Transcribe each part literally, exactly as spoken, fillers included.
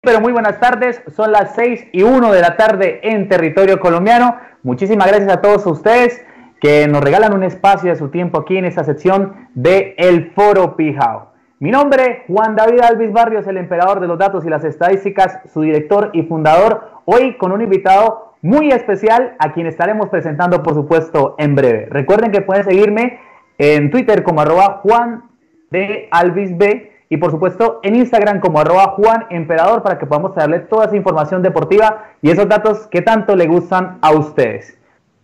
Pero muy buenas tardes, son las seis y uno de la tarde en territorio colombiano. Muchísimas gracias a todos ustedes que nos regalan un espacio de su tiempo aquí en esta sección de El Foro Pijao. Mi nombre, Juan David Alvis Barrios, el emperador de los datos y las estadísticas, su director y fundador, hoy con un invitado muy especial a quien estaremos presentando, por supuesto, en breve. Recuerden que pueden seguirme en Twitter como arroba Juan de Alvis B y por supuesto en Instagram como arroba Juan Emperador para que podamos traerle toda esa información deportiva y esos datos que tanto le gustan a ustedes.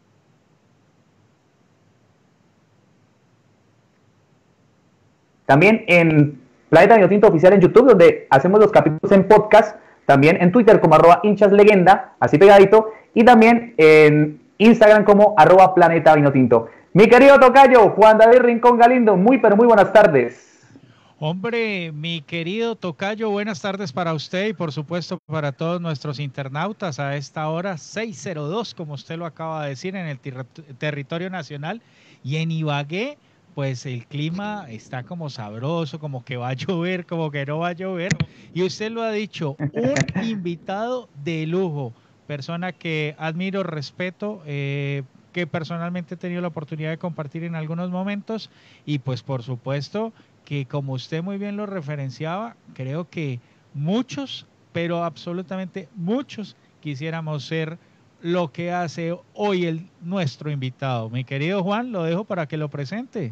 También en Planeta Vinotinto Oficial en YouTube, donde hacemos los capítulos en podcast, también en Twitter como arroba hinchas legenda, así pegadito, y también en Instagram como arroba Planeta Vinotinto. Mi querido tocayo, Juan David Rincón Galindo, muy pero muy buenas tardes. Hombre, mi querido tocayo, buenas tardes para usted y por supuesto para todos nuestros internautas a esta hora seis cero dos, como usted lo acaba de decir, en el ter territorio nacional. Y en Ibagué, pues el clima está como sabroso, como que va a llover, como que no va a llover. Y usted lo ha dicho, un invitado de lujo, persona que admiro, respeto, eh, que personalmente he tenido la oportunidad de compartir en algunos momentos y pues por supuesto que como usted muy bien lo referenciaba, creo que muchos, pero absolutamente muchos quisiéramos ser lo que hace hoy el nuestro invitado. Mi querido Juan, lo dejo para que lo presente.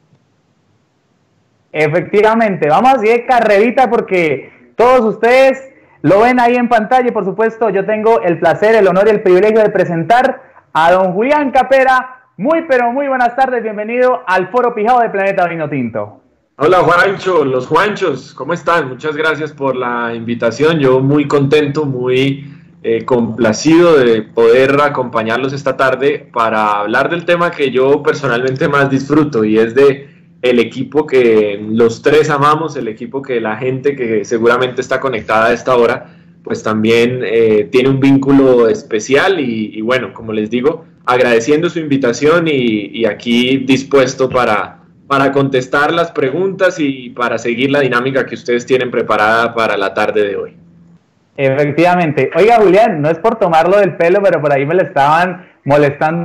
Efectivamente, vamos así de carrerita porque todos ustedes lo ven ahí en pantalla y por supuesto yo tengo el placer, el honor y el privilegio de presentar a don Julián Capera. Muy pero muy buenas tardes, bienvenido al Foro Pijao de Planeta Vinotinto. Hola Juancho, los Juanchos, ¿cómo están? Muchas gracias por la invitación, yo muy contento, muy eh, complacido de poder acompañarlos esta tarde para hablar del tema que yo personalmente más disfruto y es de el equipo que los tres amamos, el equipo que la gente que seguramente está conectada a esta hora, pues también eh, tiene un vínculo especial y, y bueno, como les digo, agradeciendo su invitación y, y aquí dispuesto para... para contestar las preguntas y para seguir la dinámica que ustedes tienen preparada para la tarde de hoy. Efectivamente. Oiga, Julián, no es por tomarlo del pelo, pero por ahí me lo estaban molestando.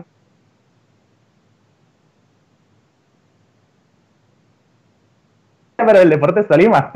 Pero el Deportes Tolima.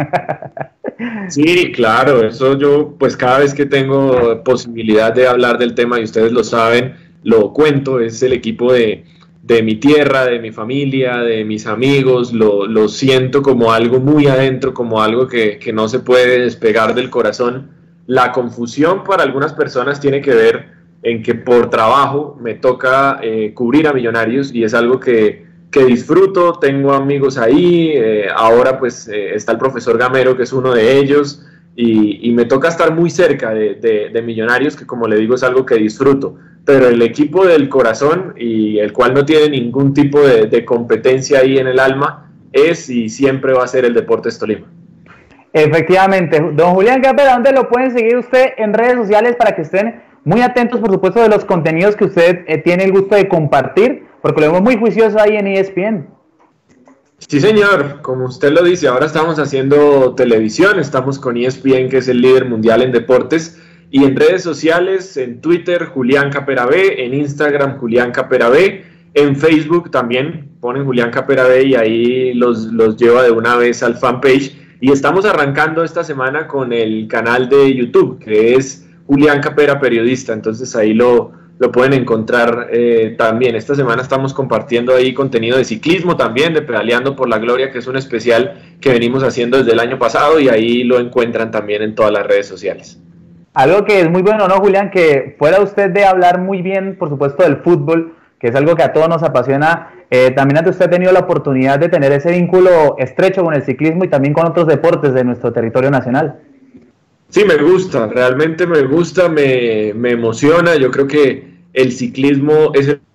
Sí, claro, eso yo pues cada vez que tengo posibilidad de hablar del tema y ustedes lo saben, lo cuento, es el equipo de... de mi tierra, de mi familia, de mis amigos, lo, lo siento como algo muy adentro, como algo que, que no se puede despegar del corazón. La confusión para algunas personas tiene que ver en que por trabajo me toca eh, cubrir a Millonarios y es algo que, que disfruto, tengo amigos ahí, eh, ahora pues eh, está el profesor Gamero que es uno de ellos y, y me toca estar muy cerca de, de, de Millonarios que como le digo es algo que disfruto. Pero el equipo del corazón y el cual no tiene ningún tipo de, de competencia ahí en el alma es y siempre va a ser el Deportes Tolima. Efectivamente, don Julián Capera, ¿dónde lo pueden seguir usted en redes sociales para que estén muy atentos, por supuesto, de los contenidos que usted eh, tiene el gusto de compartir? Porque lo vemos muy juicioso ahí en E S P N. Sí, señor, como usted lo dice, ahora estamos haciendo televisión, estamos con E S P N, que es el líder mundial en deportes. Y en redes sociales, en Twitter, Julián Capera B, en Instagram, Julián Capera B, en Facebook también ponen Julián Capera B y ahí los, los lleva de una vez al fanpage. Y estamos arrancando esta semana con el canal de YouTube, que es Julián Capera Periodista, entonces ahí lo, lo pueden encontrar eh, también. Esta semana estamos compartiendo ahí contenido de ciclismo también, de Pedaleando por la Gloria, que es un especial que venimos haciendo desde el año pasado y ahí lo encuentran también en todas las redes sociales. Algo que es muy bueno, ¿no, Julián? Que fuera usted de hablar muy bien, por supuesto, del fútbol, que es algo que a todos nos apasiona, eh, también usted ha tenido la oportunidad de tener ese vínculo estrecho con el ciclismo y también con otros deportes de nuestro territorio nacional. Sí, me gusta, realmente me gusta, me, me emociona. Yo creo que el ciclismo es el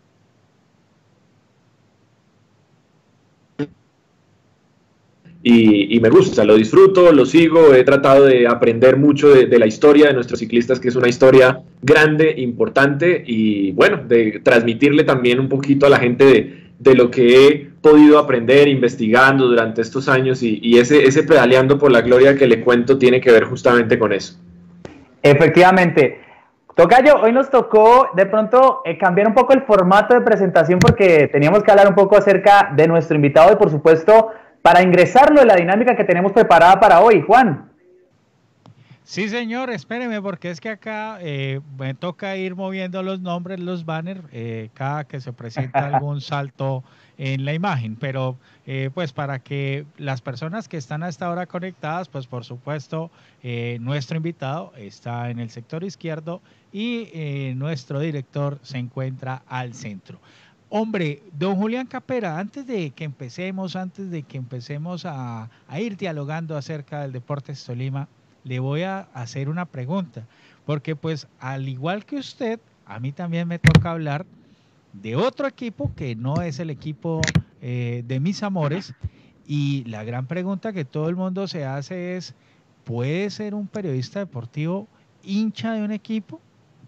Y, y me gusta, lo disfruto, lo sigo, he tratado de aprender mucho de, de la historia de nuestros ciclistas, que es una historia grande, importante, y bueno, de transmitirle también un poquito a la gente de de lo que he podido aprender investigando durante estos años y, y ese, ese pedaleando por la gloria que le cuento tiene que ver justamente con eso. Efectivamente. Tocayo, hoy nos tocó de pronto eh, cambiar un poco el formato de presentación porque teníamos que hablar un poco acerca de nuestro invitado y por supuesto para ingresarlo en la dinámica que tenemos preparada para hoy. Juan. Sí, señor, espéreme porque es que acá eh, me toca ir moviendo los nombres, los banners, eh, cada que se presenta algún salto en la imagen, pero eh, pues para que las personas que están a esta hora conectadas, pues por supuesto eh, nuestro invitado está en el sector izquierdo y eh, nuestro director se encuentra al centro. Hombre, don Julián Capera, antes de que empecemos, antes de que empecemos a, a ir dialogando acerca del Deportes Tolima, le voy a hacer una pregunta, porque pues al igual que usted, a mí también me toca hablar de otro equipo que no es el equipo eh, de mis amores, y la gran pregunta que todo el mundo se hace es, ¿puede ser un periodista deportivo hincha de un equipo?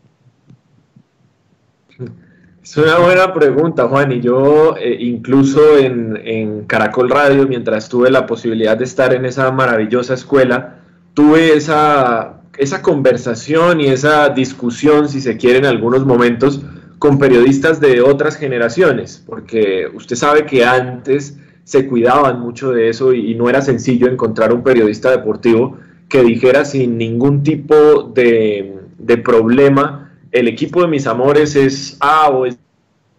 Es una buena pregunta, Juan, y yo eh, incluso en, en Caracol Radio, mientras tuve la posibilidad de estar en esa maravillosa escuela, tuve esa, esa conversación y esa discusión, si se quiere, en algunos momentos con periodistas de otras generaciones, porque usted sabe que antes se cuidaban mucho de eso y, y no era sencillo encontrar un periodista deportivo que dijera sin ningún tipo de, de problema, el equipo de mis amores es A o es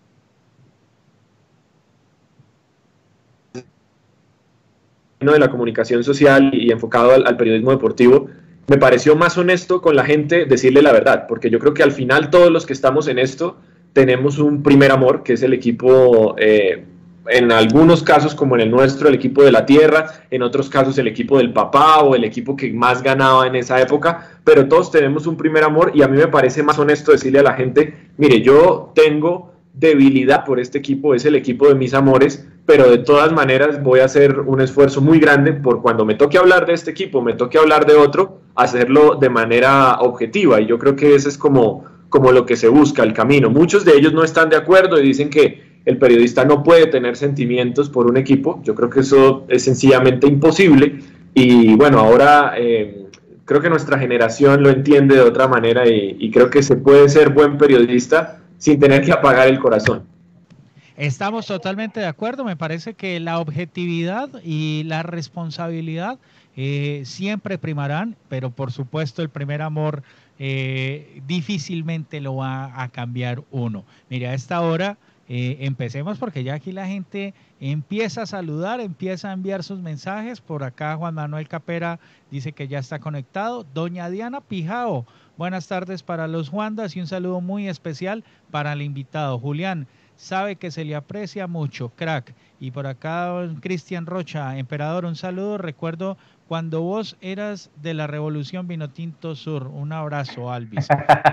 de la comunicación social y enfocado al, al periodismo deportivo. Me pareció más honesto con la gente decirle la verdad, porque yo creo que al final todos los que estamos en esto tenemos un primer amor, que es el equipo, eh, en algunos casos como en el nuestro, el equipo de la tierra, en otros casos el equipo del papá o el equipo que más ganaba en esa época, pero todos tenemos un primer amor y a mí me parece más honesto decirle a la gente, mire, yo tengo debilidad por este equipo, es el equipo de mis amores, pero de todas maneras voy a hacer un esfuerzo muy grande por cuando me toque hablar de este equipo, me toque hablar de otro, hacerlo de manera objetiva, y yo creo que ese es como, como lo que se busca, el camino. Muchos de ellos no están de acuerdo y dicen que el periodista no puede tener sentimientos por un equipo. Yo creo que eso es sencillamente imposible, y bueno, ahora eh, creo que nuestra generación lo entiende de otra manera y, y creo que se puede ser buen periodista sin tener que apagar el corazón. Estamos totalmente de acuerdo, me parece que la objetividad y la responsabilidad eh, siempre primarán, pero por supuesto el primer amor eh, difícilmente lo va a cambiar uno. Mire, a esta hora eh, empecemos porque ya aquí la gente empieza a saludar, empieza a enviar sus mensajes. Por acá Juan Manuel Capera dice que ya está conectado. Doña Diana Pijao, buenas tardes para los Juandas y un saludo muy especial para el invitado. Julián, sabe que se le aprecia mucho, crack. Y por acá Cristian Rocha, emperador, un saludo. Recuerdo cuando vos eras de la Revolución Vinotinto Sur. Un abrazo, Alvis.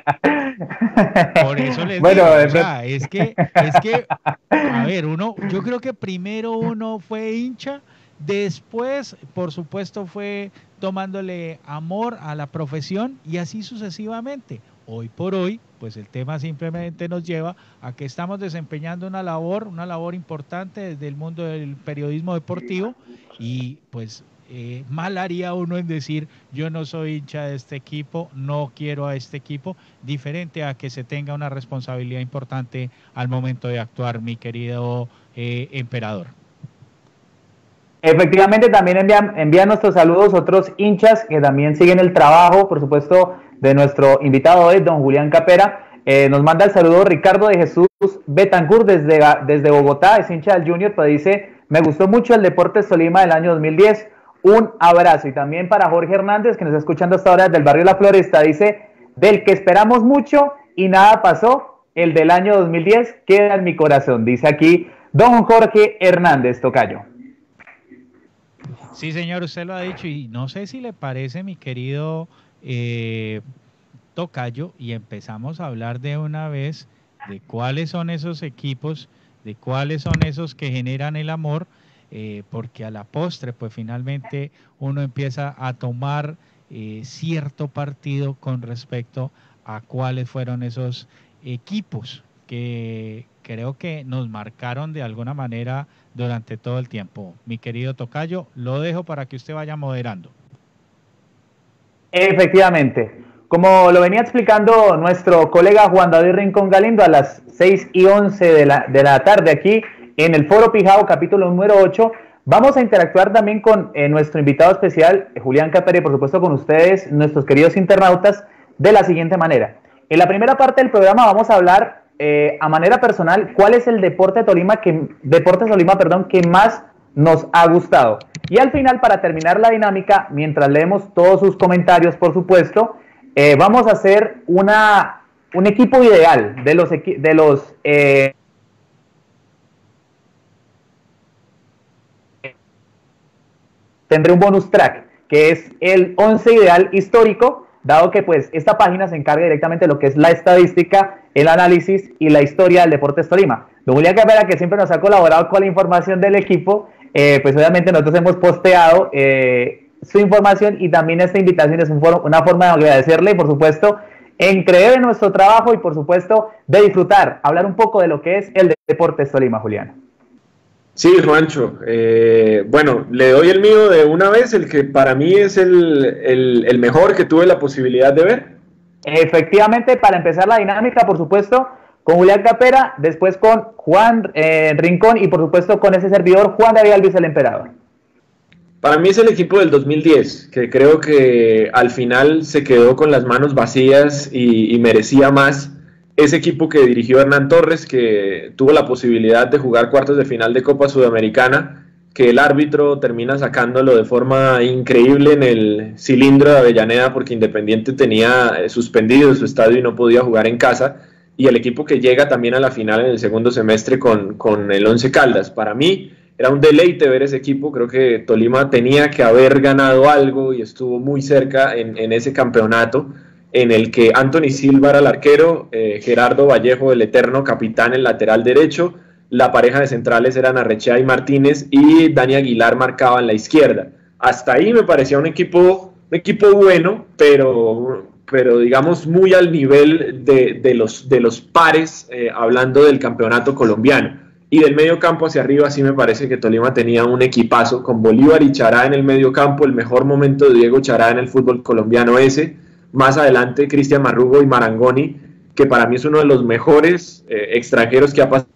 Por eso les bueno, digo, o sea, es que, es que, a ver, uno, yo creo que primero uno fue hincha, después, por supuesto, fue tomándole amor a la profesión y así sucesivamente. Hoy por hoy, pues el tema simplemente nos lleva a que estamos desempeñando una labor, una labor importante desde el mundo del periodismo deportivo y pues eh, mal haría uno en decir yo no soy hincha de este equipo, no quiero a este equipo, diferente a que se tenga una responsabilidad importante al momento de actuar, mi querido eh, emperador. Efectivamente, también envían, envían nuestros saludos otros hinchas que también siguen el trabajo, por supuesto, de nuestro invitado hoy, don Julián Capera. Eh, nos manda el saludo Ricardo de Jesús Betancourt desde, desde Bogotá, es hincha del Junior, pero dice, me gustó mucho el Deportes Tolima del año dos mil diez, un abrazo. Y también para Jorge Hernández, que nos está escuchando hasta ahora desde el barrio La Floresta, dice, del que esperamos mucho y nada pasó, el del año dos mil diez queda en mi corazón, dice aquí don Jorge Hernández, tocayo. Sí, señor, usted lo ha dicho y no sé si le parece, mi querido eh, tocayo, y empezamos a hablar de una vez de cuáles son esos equipos, de cuáles son esos que generan el amor, eh, porque a la postre, pues finalmente uno empieza a tomar eh, cierto partido con respecto a cuáles fueron esos equipos que creo que nos marcaron de alguna manera durante todo el tiempo. Mi querido tocayo, lo dejo para que usted vaya moderando. Efectivamente, como lo venía explicando nuestro colega Juan David Rincón Galindo, a las seis y once de la, de la tarde aquí en el Foro Pijao, capítulo número ocho, vamos a interactuar también con eh, nuestro invitado especial, Julián Capera, y por supuesto con ustedes, nuestros queridos internautas, de la siguiente manera. En la primera parte del programa vamos a hablar eh, a manera personal cuál es el deporte Tolima que, Deportes Tolima, perdón, que más nos ha gustado. Y al final, para terminar la dinámica, mientras leemos todos sus comentarios, por supuesto, eh, vamos a hacer una, un equipo ideal de los, de los eh, tendré un bonus track, que es el once ideal histórico, dado que pues esta página se encarga directamente de lo que es la estadística, el análisis y la historia del Deportes Tolima. Don Julián Capera, que siempre nos ha colaborado con la información del equipo, eh, pues obviamente nosotros hemos posteado eh, su información, y también esta invitación es un foro, una forma de agradecerle y por supuesto en creer en nuestro trabajo y por supuesto de disfrutar, hablar un poco de lo que es el Deportes Tolima, Julián. Sí, Juancho, eh, bueno, le doy el mío de una vez, el que para mí es el, el, el mejor que tuve la posibilidad de ver. Efectivamente, para empezar la dinámica, por supuesto, con Julián Capera, después con Juan eh, Rincón y por supuesto con ese servidor, Juan David Alvis, el Emperador. Para mí es el equipo del dos mil diez, que creo que al final se quedó con las manos vacías y, y merecía más. Ese equipo que dirigió Hernán Torres, que tuvo la posibilidad de jugar cuartos de final de Copa Sudamericana, que el árbitro termina sacándolo de forma increíble en el cilindro de Avellaneda, porque Independiente tenía suspendido su estadio y no podía jugar en casa, y el equipo que llega también a la final en el segundo semestre con, con el Once Caldas. Para mí era un deleite ver ese equipo. Creo que Tolima tenía que haber ganado algo y estuvo muy cerca en, en ese campeonato, en el que Anthony Silva era el arquero, eh, Gerardo Vallejo, el eterno capitán, el lateral derecho, la pareja de centrales eran Arrechea y Martínez, y Dani Aguilar marcaba en la izquierda. Hasta ahí me parecía un equipo, un equipo bueno, pero, pero digamos muy al nivel de, de, los, de los pares, eh, hablando del campeonato colombiano. Y del medio campo hacia arriba sí me parece que Tolima tenía un equipazo, con Bolívar y Chará en el medio campo, el mejor momento de Diego Chará en el fútbol colombiano ese. Más adelante, Cristian Marrugo y Marangoni, que para mí es uno de los mejores eh, extranjeros que ha pasado.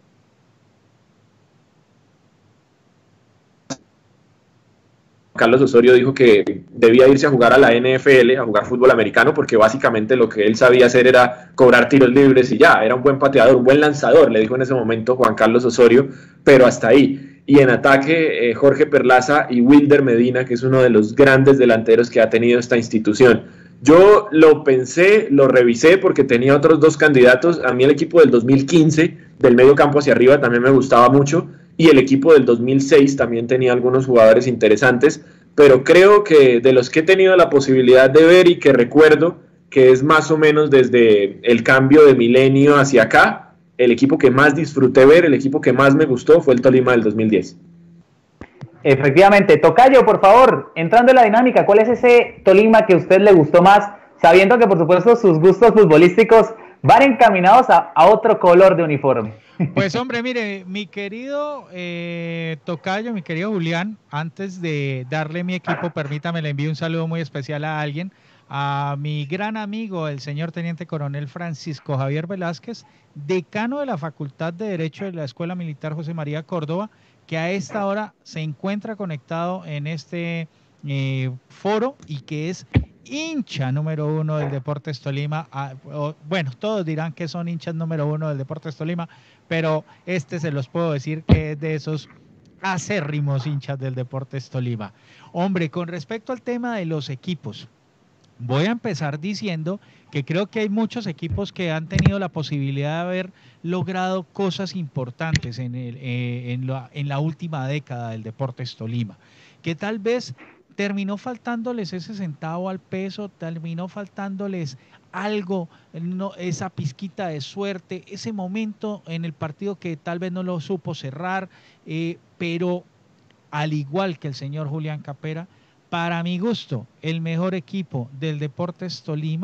Carlos Osorio dijo que debía irse a jugar a la N F L, a jugar fútbol americano, porque básicamente lo que él sabía hacer era cobrar tiros libres y ya, era un buen pateador, un buen lanzador, le dijo en ese momento Juan Carlos Osorio, pero hasta ahí. Y en ataque, eh, Jorge Perlaza y Wilder Medina, que es uno de los grandes delanteros que ha tenido esta institución. Yo lo pensé, lo revisé porque tenía otros dos candidatos. A mí el equipo del dos mil quince, del medio campo hacia arriba, también me gustaba mucho, y el equipo del dos mil seis también tenía algunos jugadores interesantes, pero creo que de los que he tenido la posibilidad de ver y que recuerdo, que es más o menos desde el cambio de milenio hacia acá, el equipo que más disfruté ver, el equipo que más me gustó fue el Tolima del dos mil diez. Efectivamente. Tocayo, por favor, entrando en la dinámica, ¿cuál es ese Tolima que a usted le gustó más? Sabiendo que, por supuesto, sus gustos futbolísticos van encaminados a, a otro color de uniforme. Pues, hombre, mire, mi querido eh, Tocayo, mi querido Julián, antes de darle mi equipo, permítame, le envío un saludo muy especial a alguien, a mi gran amigo, el señor Teniente Coronel Francisco Javier Velázquez, decano de la Facultad de Derecho de la Escuela Militar José María Córdoba, que a esta hora se encuentra conectado en este eh, foro y que es hincha número uno del Deportes Tolima. Ah, o, bueno, todos dirán que son hinchas número uno del Deportes Tolima, pero este se los puedo decir que es de esos acérrimos hinchas del Deportes Tolima. Hombre, con respecto al tema de los equipos, voy a empezar diciendo que creo que hay muchos equipos que han tenido la posibilidad de haber logrado cosas importantes en, el, eh, en, la, en la última década del Deportes Tolima, que tal vez terminó faltándoles ese centavo al peso, terminó faltándoles algo, no, esa pizquita de suerte, ese momento en el partido que tal vez no lo supo cerrar, eh, pero al igual que el señor Julián Capera, para mi gusto, el mejor equipo del Deportes Tolima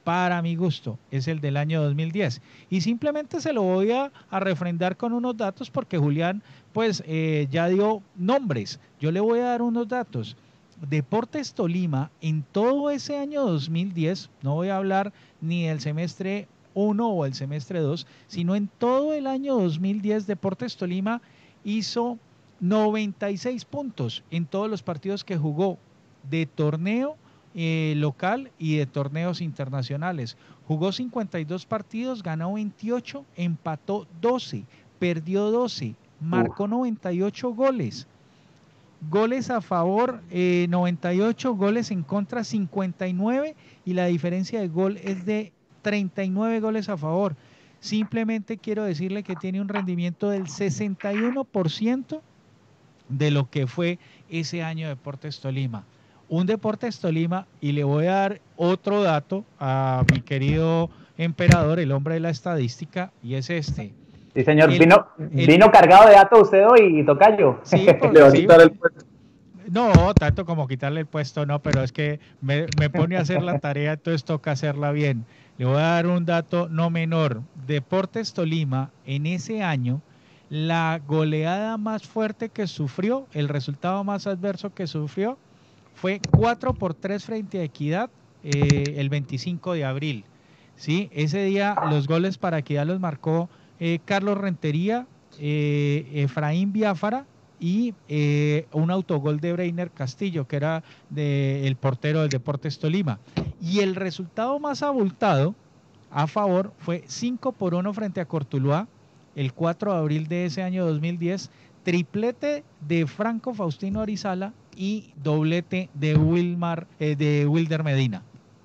para mi gusto, es el del año dos mil diez. Y simplemente se lo voy a, a refrendar con unos datos porque Julián pues eh, ya dio nombres. Yo le voy a dar unos datos. Deportes Tolima en todo ese año dos mil diez, no voy a hablar ni del semestre uno o el semestre dos, sino en todo el año dos mil diez, Deportes Tolima hizo noventa y seis puntos en todos los partidos que jugó de torneo eh, local y de torneos internacionales. Jugó cincuenta y dos partidos, ganó veintiocho, empató doce, perdió doce, marcó noventa y ocho goles. Goles a favor, eh, noventa y ocho, goles en contra, cincuenta y nueve, y la diferencia de gol es de treinta y nueve goles a favor. Simplemente quiero decirle que tiene un rendimiento del sesenta y uno por ciento de lo que fue ese año de Deportes Tolima. Un Deportes Tolima, y le voy a dar otro dato a mi querido emperador, el hombre de la estadística, y es este. Sí, señor, el, vino, el, vino cargado de datos usted hoy, tocayo. Sí, porque, le va a quitar sí, el puesto. No, tanto como quitarle el puesto, no, pero es que me, me pone a hacer la tarea, entonces toca hacerla bien. Le voy a dar un dato no menor. Deportes Tolima, en ese año, la goleada más fuerte que sufrió, el resultado más adverso que sufrió, fue cuatro por tres frente a Equidad eh, el veinticinco de abril. ¿Sí? Ese día los goles para Equidad los marcó eh, Carlos Rentería, eh, Efraín Biafara y eh, un autogol de Breiner Castillo, que era de, el portero del Deportes Tolima. Y el resultado más abultado a favor fue cinco por uno frente a Cortuluá el cuatro de abril de ese año dos mil diez, triplete de Franco Faustino Arizala y doblete de Wilmar, eh, de Wilder Medina.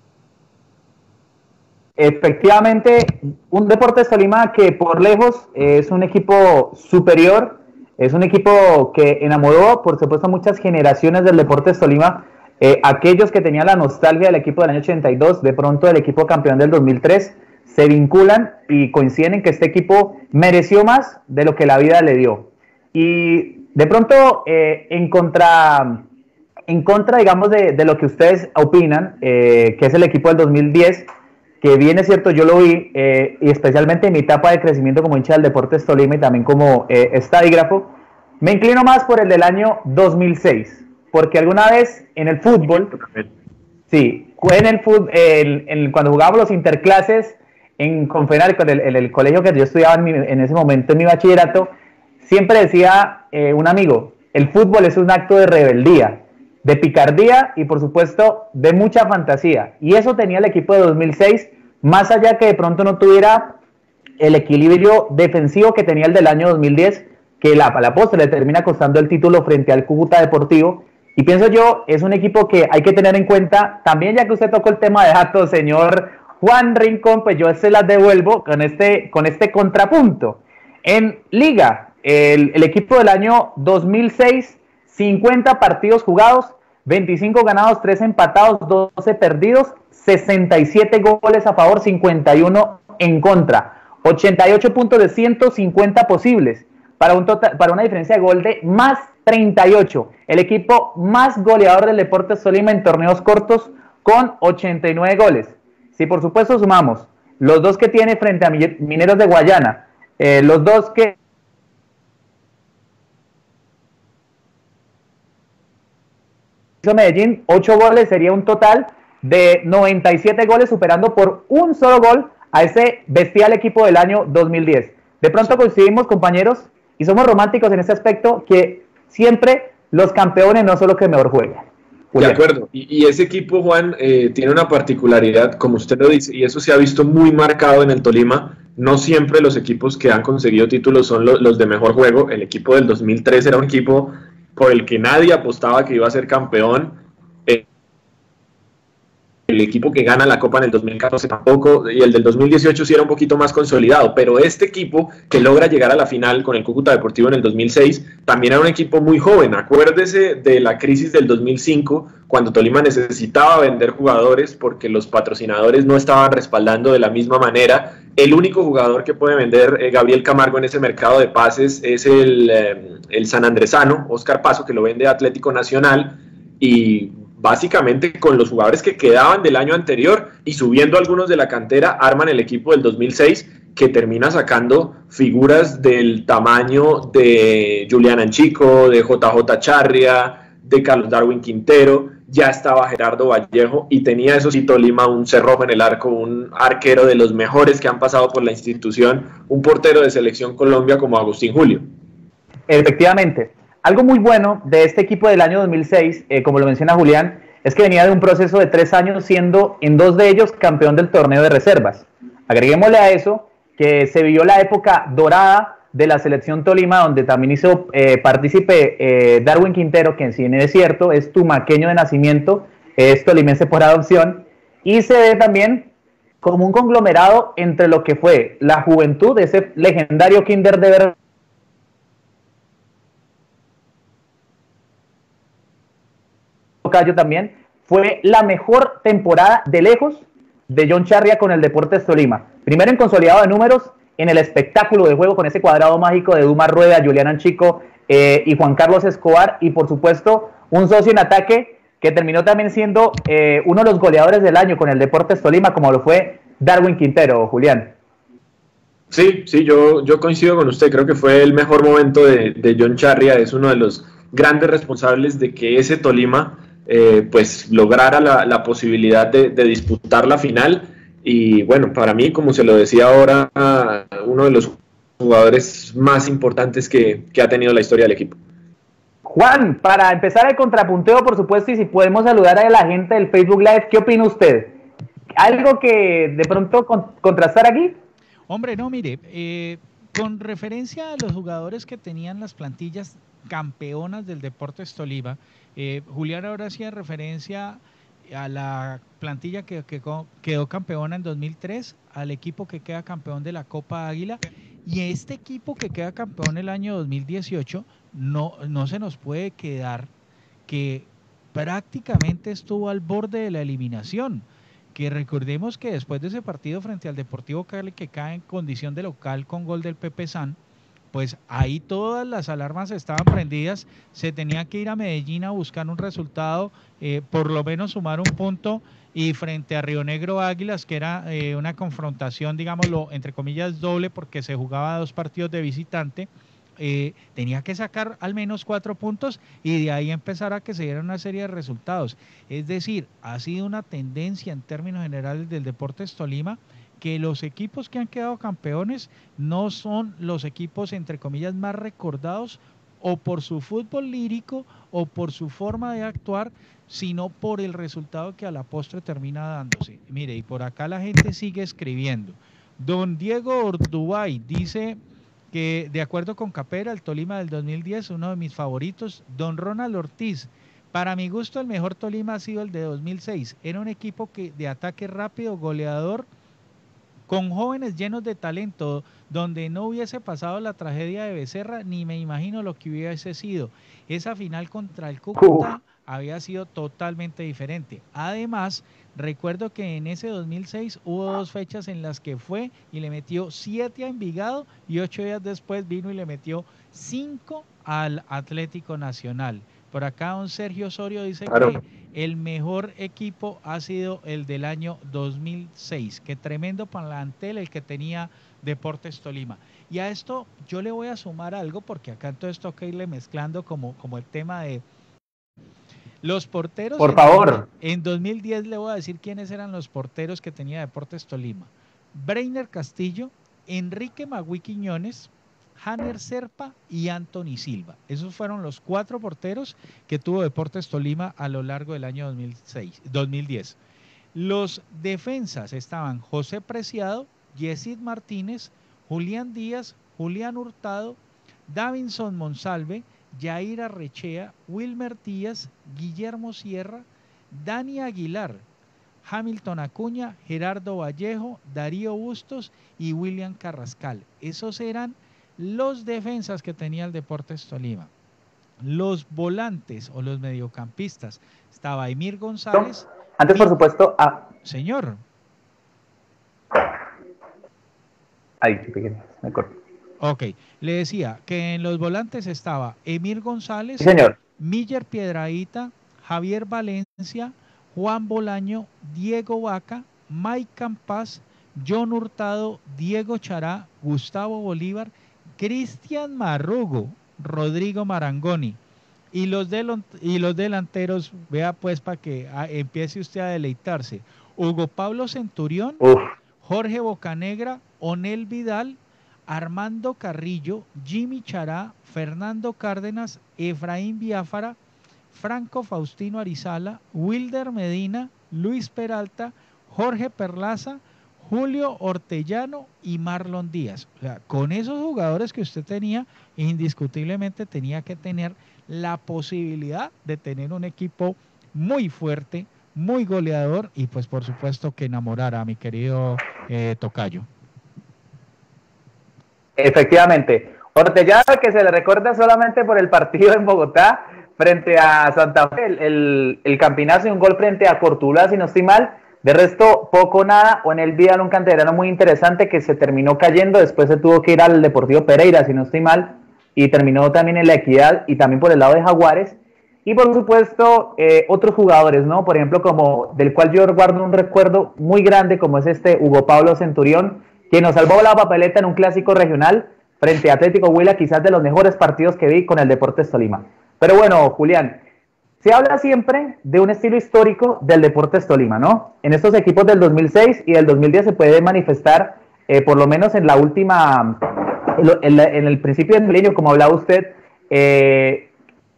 Efectivamente, un Deportes Tolima que por lejos es un equipo superior, es un equipo que enamoró, por supuesto, a muchas generaciones del Deportes Tolima. Eh, aquellos que tenían la nostalgia del equipo del año ochenta y dos, de pronto del equipo campeón del dos mil tres, se vinculan y coinciden en que este equipo mereció más de lo que la vida le dio. Y de pronto, eh, en contra, en contra, digamos, de, de lo que ustedes opinan, eh, que es el equipo del dos mil diez, que bien es cierto, yo lo vi, eh, y especialmente en mi etapa de crecimiento como hincha del Deportes Tolima y también como eh, estadígrafo, me inclino más por el del año dos mil seis, porque alguna vez en el fútbol, sí, en el fútbol, el, el, cuando jugábamos los interclases en Confenal, en el, el, el colegio que yo estudiaba en, mi, en ese momento en mi bachillerato, siempre decía eh, un amigo, el fútbol es un acto de rebeldía, de picardía y por supuesto de mucha fantasía, y eso tenía el equipo de dos mil seis, más allá que de pronto no tuviera el equilibrio defensivo que tenía el del año dos mil diez, que la, a la postre le termina costando el título frente al Cúcuta Deportivo. Y pienso yo, es un equipo que hay que tener en cuenta, también ya que usted tocó el tema de datos, señor Juan Rincón, pues yo se las devuelvo con este, con este contrapunto. En Liga, el, el equipo del año dos mil seis, cincuenta partidos jugados, veinticinco ganados, tres empatados, doce perdidos, sesenta y siete goles a favor, cincuenta y uno en contra, ochenta y ocho puntos de ciento cincuenta posibles, para, un total, para una diferencia de gol de más treinta y ocho. El equipo más goleador del Deportes Tolima en torneos cortos con ochenta y nueve goles. Si por supuesto sumamos los dos que tiene frente a Mineros de Guayana, eh, los dos que hizo Medellín, ocho goles, sería un total de noventa y siete goles, superando por un solo gol a ese bestial equipo del año dos mil diez. De pronto coincidimos, compañeros, y somos románticos en ese aspecto, que siempre los campeones no son los que mejor juegan. Julián. De acuerdo, y, y ese equipo, Juan, eh, tiene una particularidad, como usted lo dice, y eso se ha visto muy marcado en el Tolima. No siempre los equipos que han conseguido títulos son lo, los de mejor juego. El equipo del dos mil tres era un equipo por el que nadie apostaba que iba a ser campeón. Eh, el equipo que gana la Copa en el dos mil catorce tampoco, y el del dos mil dieciocho sí era un poquito más consolidado, pero este equipo que logra llegar a la final con el Cúcuta Deportivo en el dos mil seis, también era un equipo muy joven. Acuérdese de la crisis del dos mil cinco, cuando Tolima necesitaba vender jugadores porque los patrocinadores no estaban respaldando de la misma manera. El único jugador que puede vender eh, Gabriel Camargo en ese mercado de pases es el, eh, el sanandresano, Oscar Paso, que lo vende Atlético Nacional, y básicamente con los jugadores que quedaban del año anterior y subiendo algunos de la cantera, arman el equipo del dos mil seis, que termina sacando figuras del tamaño de Julián Anchico, de J J Charria, de Carlos Darwin Quintero. Ya estaba Gerardo Vallejo y tenía, eso sí, Tolima, un cerrojo en el arco, un arquero de los mejores que han pasado por la institución, un portero de Selección Colombia como Agustín Julio. Efectivamente. Algo muy bueno de este equipo del año dos mil seis, eh, como lo menciona Julián, es que venía de un proceso de tres años siendo en dos de ellos campeón del torneo de reservas. Agreguémosle a eso que se vivió la época dorada de la Selección Tolima, donde también hizo eh, partícipe eh, Darwin Quintero, que en sí no es cierto, es tumaqueño de nacimiento, es tolimense por adopción, y se ve también como un conglomerado entre lo que fue la juventud, ese legendario Kinder de Ver Cayo también, fue la mejor temporada de lejos de John Charria con el Deportes Tolima. Primero en consolidado de números, en el espectáculo de juego con ese cuadrado mágico de Dumar Rueda, Julián Anchico eh, y Juan Carlos Escobar, y por supuesto un socio en ataque que terminó también siendo eh, uno de los goleadores del año con el Deportes Tolima, como lo fue Darwin Quintero, Julián. Sí, sí, yo, yo coincido con usted, creo que fue el mejor momento de, de John Charria, es uno de los grandes responsables de que ese Tolima eh, pues lograra la, la posibilidad de, de disputar la final. Y bueno, para mí, como se lo decía ahora, uno de los jugadores más importantes que, que ha tenido la historia del equipo. Juan, para empezar el contrapunteo, por supuesto, y si podemos saludar a la gente del Facebook Live, ¿qué opina usted? ¿Algo que de pronto con, contrastar aquí? Hombre, no, mire, eh, con referencia a los jugadores que tenían las plantillas campeonas del Deportes Tolima, eh, Julián ahora hacía referencia a la plantilla que, que quedó campeona en dos mil tres, al equipo que queda campeón de la Copa Águila, y este equipo que queda campeón el año dos mil dieciocho, no, no se nos puede quedar que prácticamente estuvo al borde de la eliminación, que recordemos que después de ese partido frente al Deportivo Cali, que cae en condición de local con gol del Pepe San, pues ahí todas las alarmas estaban prendidas, se tenía que ir a Medellín a buscar un resultado, eh, por lo menos sumar un punto, y frente a Río Negro Águilas, que era eh, una confrontación, digámoslo, entre comillas doble, porque se jugaba dos partidos de visitante, eh, tenía que sacar al menos cuatro puntos y de ahí empezar a que se diera una serie de resultados. Es decir, ha sido una tendencia en términos generales del Deportes Tolima, que los equipos que han quedado campeones no son los equipos, entre comillas, más recordados o por su fútbol lírico o por su forma de actuar, sino por el resultado que a la postre termina dándose. Mire, y por acá la gente sigue escribiendo. Don Diego Ordubay dice que, de acuerdo con Capera, el Tolima del dos mil diez, uno de mis favoritos. Don Ronald Ortiz, para mi gusto el mejor Tolima ha sido el de dos mil seis. Era un equipo que de ataque rápido, goleador, con jóvenes llenos de talento, donde no hubiese pasado la tragedia de Becerra, ni me imagino lo que hubiese sido. Esa final contra el Cúcuta había sido totalmente diferente. Además, recuerdo que en ese dos mil seis hubo dos fechas en las que fue y le metió siete a Envigado, y ocho días después vino y le metió cinco al Atlético Nacional. Por acá don Sergio Osorio dice claro. que el mejor equipo ha sido el del año dos mil seis, que tremendo plantel el que tenía Deportes Tolima. Y a esto yo le voy a sumar algo, porque acá entonces toca irle mezclando como, como el tema de los porteros. Por favor. En dos mil diez le voy a decir quiénes eran los porteros que tenía Deportes Tolima. Breiner Castillo, Enrique Magui Quiñones, Hanner Serpa y Anthony Silva. Esos fueron los cuatro porteros que tuvo Deportes Tolima a lo largo del año dos mil seis, dos mil diez. Los defensas estaban José Preciado, Yesid Martínez, Julián Díaz, Julián Hurtado, Davinson Monsalve, Yair Arrechea, Wilmer Díaz, Guillermo Sierra, Dani Aguilar, Hamilton Acuña, Gerardo Vallejo, Darío Bustos y William Carrascal. Esos eran los defensas que tenía el Deportes Tolima. Los volantes o los mediocampistas, estaba Emir González. Antes, y, por supuesto, a... Señor. Ahí, me acuerdo. Ok, le decía que en los volantes estaba Emir González, sí, señor. Miller Piedrahíta, Javier Valencia, Juan Bolaño, Diego Vaca, Mike Campas, John Hurtado, Diego Chará, Gustavo Bolívar, Cristian Marrugo, Rodrigo Marangoni. Y los, del, y los delanteros, vea pues para que a, empiece usted a deleitarse. Hugo Pablo Centurión, Uf. Jorge Bocanegra, Onel Vidal, Armando Carrillo, Jimmy Chará, Fernando Cárdenas, Efraín Biafara, Franco Faustino Arizala, Wilder Medina, Luis Peralta, Jorge Perlaza, Julio Ortellano y Marlon Díaz. O sea, con esos jugadores que usted tenía, indiscutiblemente tenía que tener la posibilidad de tener un equipo muy fuerte, muy goleador y pues por supuesto que enamorara a mi querido eh, Tocayo. Efectivamente, Ortellano, que se le recuerda solamente por el partido en Bogotá frente a Santa Fe, el, el, el campinazo y un gol frente a Cortuluá, si no estoy mal. De resto, poco nada. O en el Vidal, un canterano muy interesante que se terminó cayendo, después se tuvo que ir al Deportivo Pereira, si no estoy mal, y terminó también en La Equidad y también por el lado de Jaguares. Y por supuesto, eh, otros jugadores, ¿no? Por ejemplo, como del cual yo guardo un recuerdo muy grande, como es este Hugo Pablo Centurión, que nos salvó la papeleta en un clásico regional frente a Atlético Huila, quizás de los mejores partidos que vi con el Deportes Tolima. Pero bueno, Julián, se habla siempre de un estilo histórico del Deportes Tolima, ¿no? En estos equipos del dos mil seis y del dos mil diez se puede manifestar, eh, por lo menos en la última, en, la, en el principio del milenio, como hablaba usted, eh,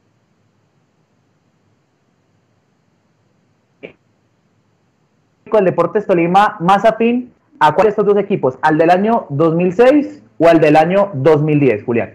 el Deportes Tolima más afín a cuál de estos dos equipos, al del año dos mil seis o al del año dos mil diez, Julián.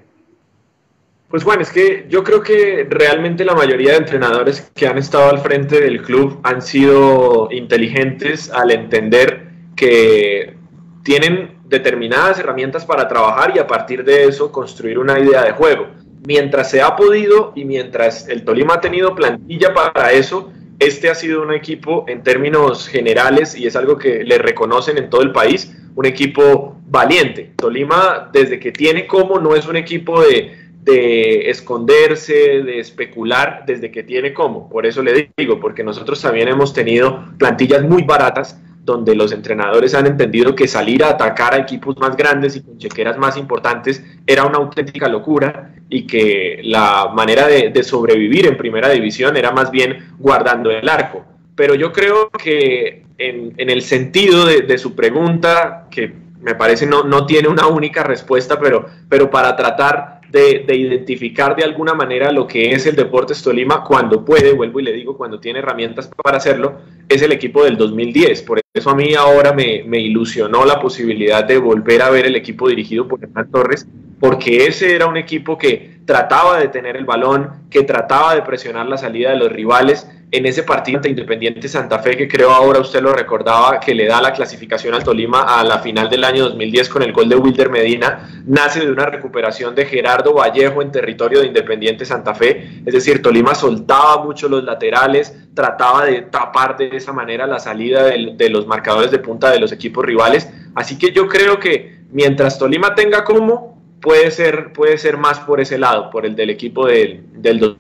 Pues Juan, es que yo creo que realmente la mayoría de entrenadores que han estado al frente del club han sido inteligentes al entender que tienen determinadas herramientas para trabajar y a partir de eso construir una idea de juego. Mientras se ha podido y mientras el Tolima ha tenido plantilla para eso, este ha sido un equipo en términos generales, y es algo que le reconocen en todo el país, un equipo valiente. Tolima, desde que tiene como, no es un equipo de... de esconderse, de especular, desde que tiene cómo. Por eso le digo, porque nosotros también hemos tenido plantillas muy baratas donde los entrenadores han entendido que salir a atacar a equipos más grandes y con chequeras más importantes era una auténtica locura y que la manera de, de sobrevivir en primera división era más bien guardando el arco. Pero yo creo que en, en el sentido de, de su pregunta, que me parece no, no tiene una única respuesta, pero, pero para tratar De, de identificar de alguna manera lo que es el Deportes Tolima cuando puede, vuelvo y le digo, cuando tiene herramientas para hacerlo, es el equipo del dos mil diez. Por eso a mí ahora me, me ilusionó la posibilidad de volver a ver el equipo dirigido por Hernán Torres, porque ese era un equipo que trataba de tener el balón, que trataba de presionar la salida de los rivales. En ese partido ante Independiente Santa Fe, que creo ahora usted lo recordaba, que le da la clasificación al Tolima a la final del año dos mil diez con el gol de Wilder Medina, nace de una recuperación de Gerardo Vallejo en territorio de Independiente Santa Fe. Es decir, Tolima soltaba mucho los laterales, trataba de tapar de esa manera la salida de, de los marcadores de punta de los equipos rivales. Así que yo creo que mientras Tolima tenga como, puede ser, puede ser más por ese lado, por el del equipo del, del dos.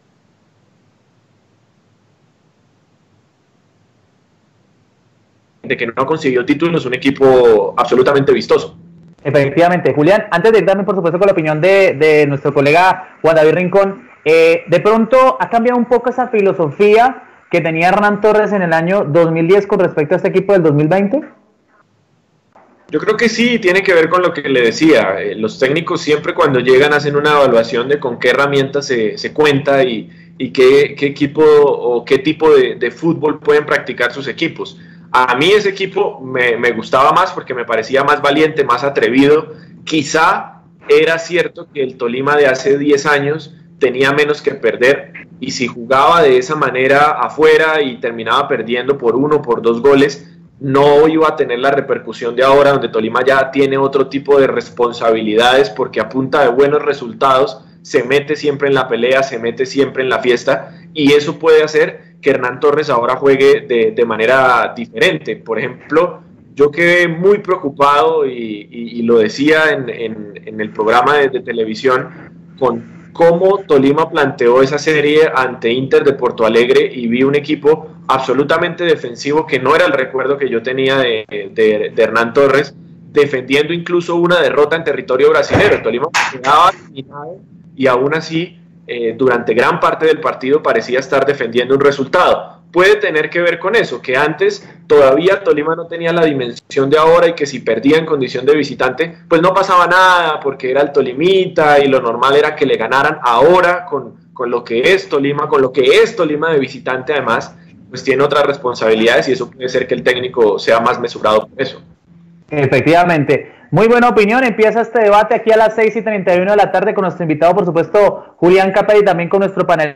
De que no consiguió títulos, un equipo absolutamente vistoso. Efectivamente, Julián, antes de ir también por supuesto con la opinión de, de nuestro colega Juan David Rincón, eh, de pronto ha cambiado un poco esa filosofía que tenía Hernán Torres en el año dos mil diez con respecto a este equipo del dos mil veinte. Yo creo que sí, tiene que ver con lo que le decía. Eh, los técnicos siempre cuando llegan hacen una evaluación de con qué herramientas se, se cuenta y, y qué, qué equipo o qué tipo de, de fútbol pueden practicar sus equipos. A mí ese equipo me, me gustaba más porque me parecía más valiente, más atrevido. Quizá era cierto que el Tolima de hace diez años tenía menos que perder y si jugaba de esa manera afuera y terminaba perdiendo por uno, por dos goles, no iba a tener la repercusión de ahora, donde Tolima ya tiene otro tipo de responsabilidades porque a punta de buenos resultados se mete siempre en la pelea, se mete siempre en la fiesta y eso puede hacer que Hernán Torres ahora juegue de, de manera diferente. Por ejemplo, yo quedé muy preocupado y, y, y lo decía en, en, en el programa de, de televisión con cómo Tolima planteó esa serie ante Inter de Porto Alegre y vi un equipo absolutamente defensivo, que no era el recuerdo que yo tenía de, de, de Hernán Torres, defendiendo incluso una derrota en territorio brasilero. El Tolima quedaba eliminado y aún así eh, durante gran parte del partido parecía estar defendiendo un resultado. Puede tener que ver con eso, que antes todavía Tolima no tenía la dimensión de ahora y que si perdía en condición de visitante, pues no pasaba nada porque era el Tolimita y lo normal era que le ganaran. Ahora con, con lo que es Tolima, con lo que es Tolima de visitante además, pues tiene otras responsabilidades y eso puede ser que el técnico sea más mesurado por eso. Efectivamente. Muy buena opinión. Empieza este debate aquí a las seis y treinta y uno de la tarde con nuestro invitado, por supuesto, Julián Capelli, y también con nuestro panel.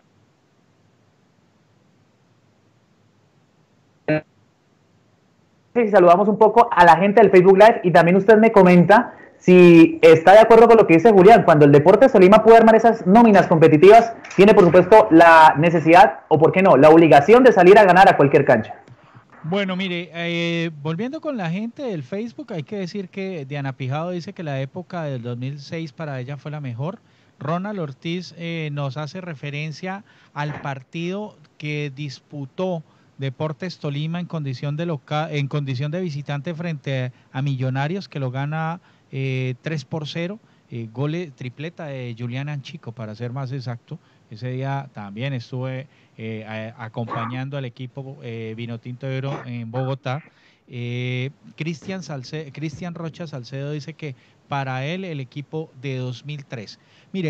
Y saludamos un poco a la gente del Facebook Live y también usted me comenta si está de acuerdo con lo que dice Julián. Cuando el Deportes Tolima puede armar esas nóminas competitivas, tiene por supuesto la necesidad, o por qué no, la obligación de salir a ganar a cualquier cancha. Bueno, mire, eh, volviendo con la gente del Facebook, hay que decir que Diana Pijado dice que la época del dos mil seis para ella fue la mejor. Ronald Ortiz eh, nos hace referencia al partido que disputó Deportes Tolima en condición de local, en condición de visitante frente a Millonarios, que lo gana eh, tres por cero, eh, gole tripleta de Julián Anchico, para ser más exacto. Ese día también estuve eh, a, acompañando al equipo eh, Vinotinto Ebro en Bogotá. Eh, Cristian Salce, Cristian Rocha Salcedo dice que para él el equipo de dos mil tres. Mire,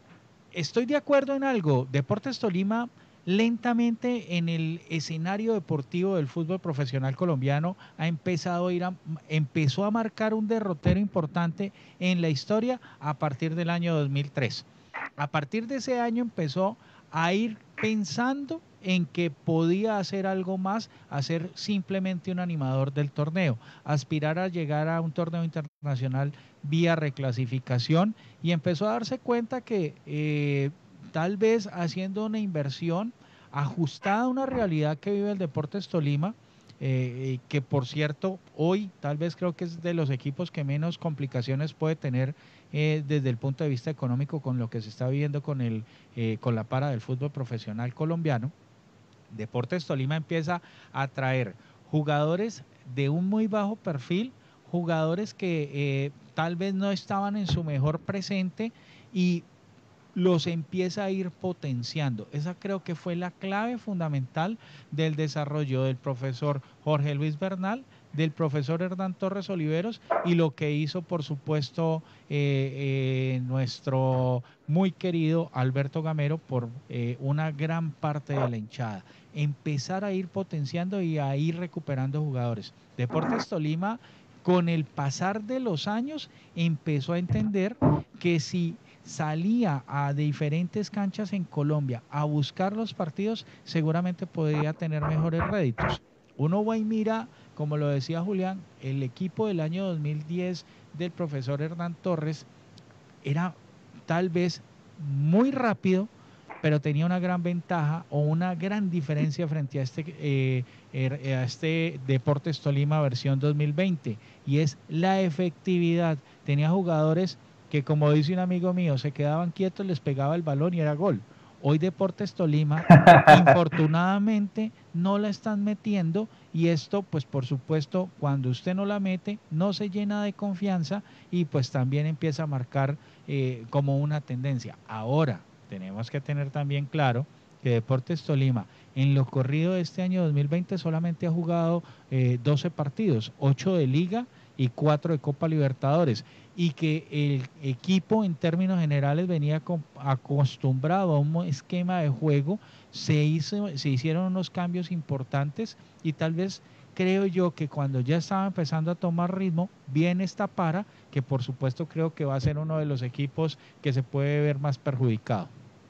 estoy de acuerdo en algo. Deportes Tolima lentamente en el escenario deportivo del fútbol profesional colombiano ha empezado a ir a, empezó a marcar un derrotero importante en la historia a partir del año dos mil tres. A partir de ese año empezó a ir pensando en que podía hacer algo más, a ser simplemente un animador del torneo, aspirar a llegar a un torneo internacional vía reclasificación, y empezó a darse cuenta que eh, tal vez haciendo una inversión ajustada a una realidad que vive el Deportes Tolima, eh, que por cierto hoy tal vez creo que es de los equipos que menos complicaciones puede tener eh, desde el punto de vista económico con lo que se está viviendo con, el, eh, con la para del fútbol profesional colombiano. Deportes Tolima empieza a traer jugadores de un muy bajo perfil, jugadores que eh, tal vez no estaban en su mejor presente y los empieza a ir potenciando. Esa creo que fue la clave fundamental del desarrollo del profesor Jorge Luis Bernal, del profesor Hernán Torres Oliveros, y lo que hizo por supuesto eh, eh, nuestro muy querido Alberto Gamero por eh, una gran parte de la hinchada. Empezar a ir potenciando y a ir recuperando jugadores. Deportes Tolima, con el pasar de los años, empezó a entender que si salía a diferentes canchas en Colombia a buscar los partidos, seguramente podría tener mejores réditos. Uno va y mira, como lo decía Julián, el equipo del año dos mil diez del profesor Hernán Torres era tal vez muy rápido, pero tenía una gran ventaja o una gran diferencia frente a este, eh, a este Deportes Tolima versión dos mil veinte, y es la efectividad. Tenía jugadores que, como dice un amigo mío, se quedaban quietos, les pegaba el balón y era gol. Hoy Deportes Tolima, infortunadamente, no la están metiendo, y esto, pues por supuesto, cuando usted no la mete, no se llena de confianza y pues también empieza a marcar eh, como una tendencia. Ahora, tenemos que tener también claro que Deportes Tolima, en lo corrido de este año dos mil veinte, solamente ha jugado eh, doce partidos, ocho de Liga y cuatro de Copa Libertadores, y que el equipo en términos generales venía acostumbrado a un esquema de juego. Se hizo, se hicieron unos cambios importantes, y tal vez creo yo que cuando ya estaba empezando a tomar ritmo, viene esta para, que por supuesto creo que va a ser uno de los equipos que se puede ver más perjudicado.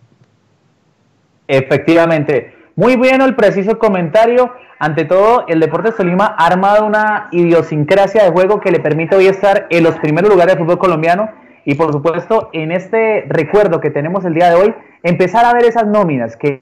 Efectivamente, muy bien el preciso comentario. Ante todo, el Deportes Tolima ha armado una idiosincrasia de juego que le permite hoy estar en los primeros lugares del fútbol colombiano, y por supuesto en este recuerdo que tenemos el día de hoy, empezar a ver esas nóminas que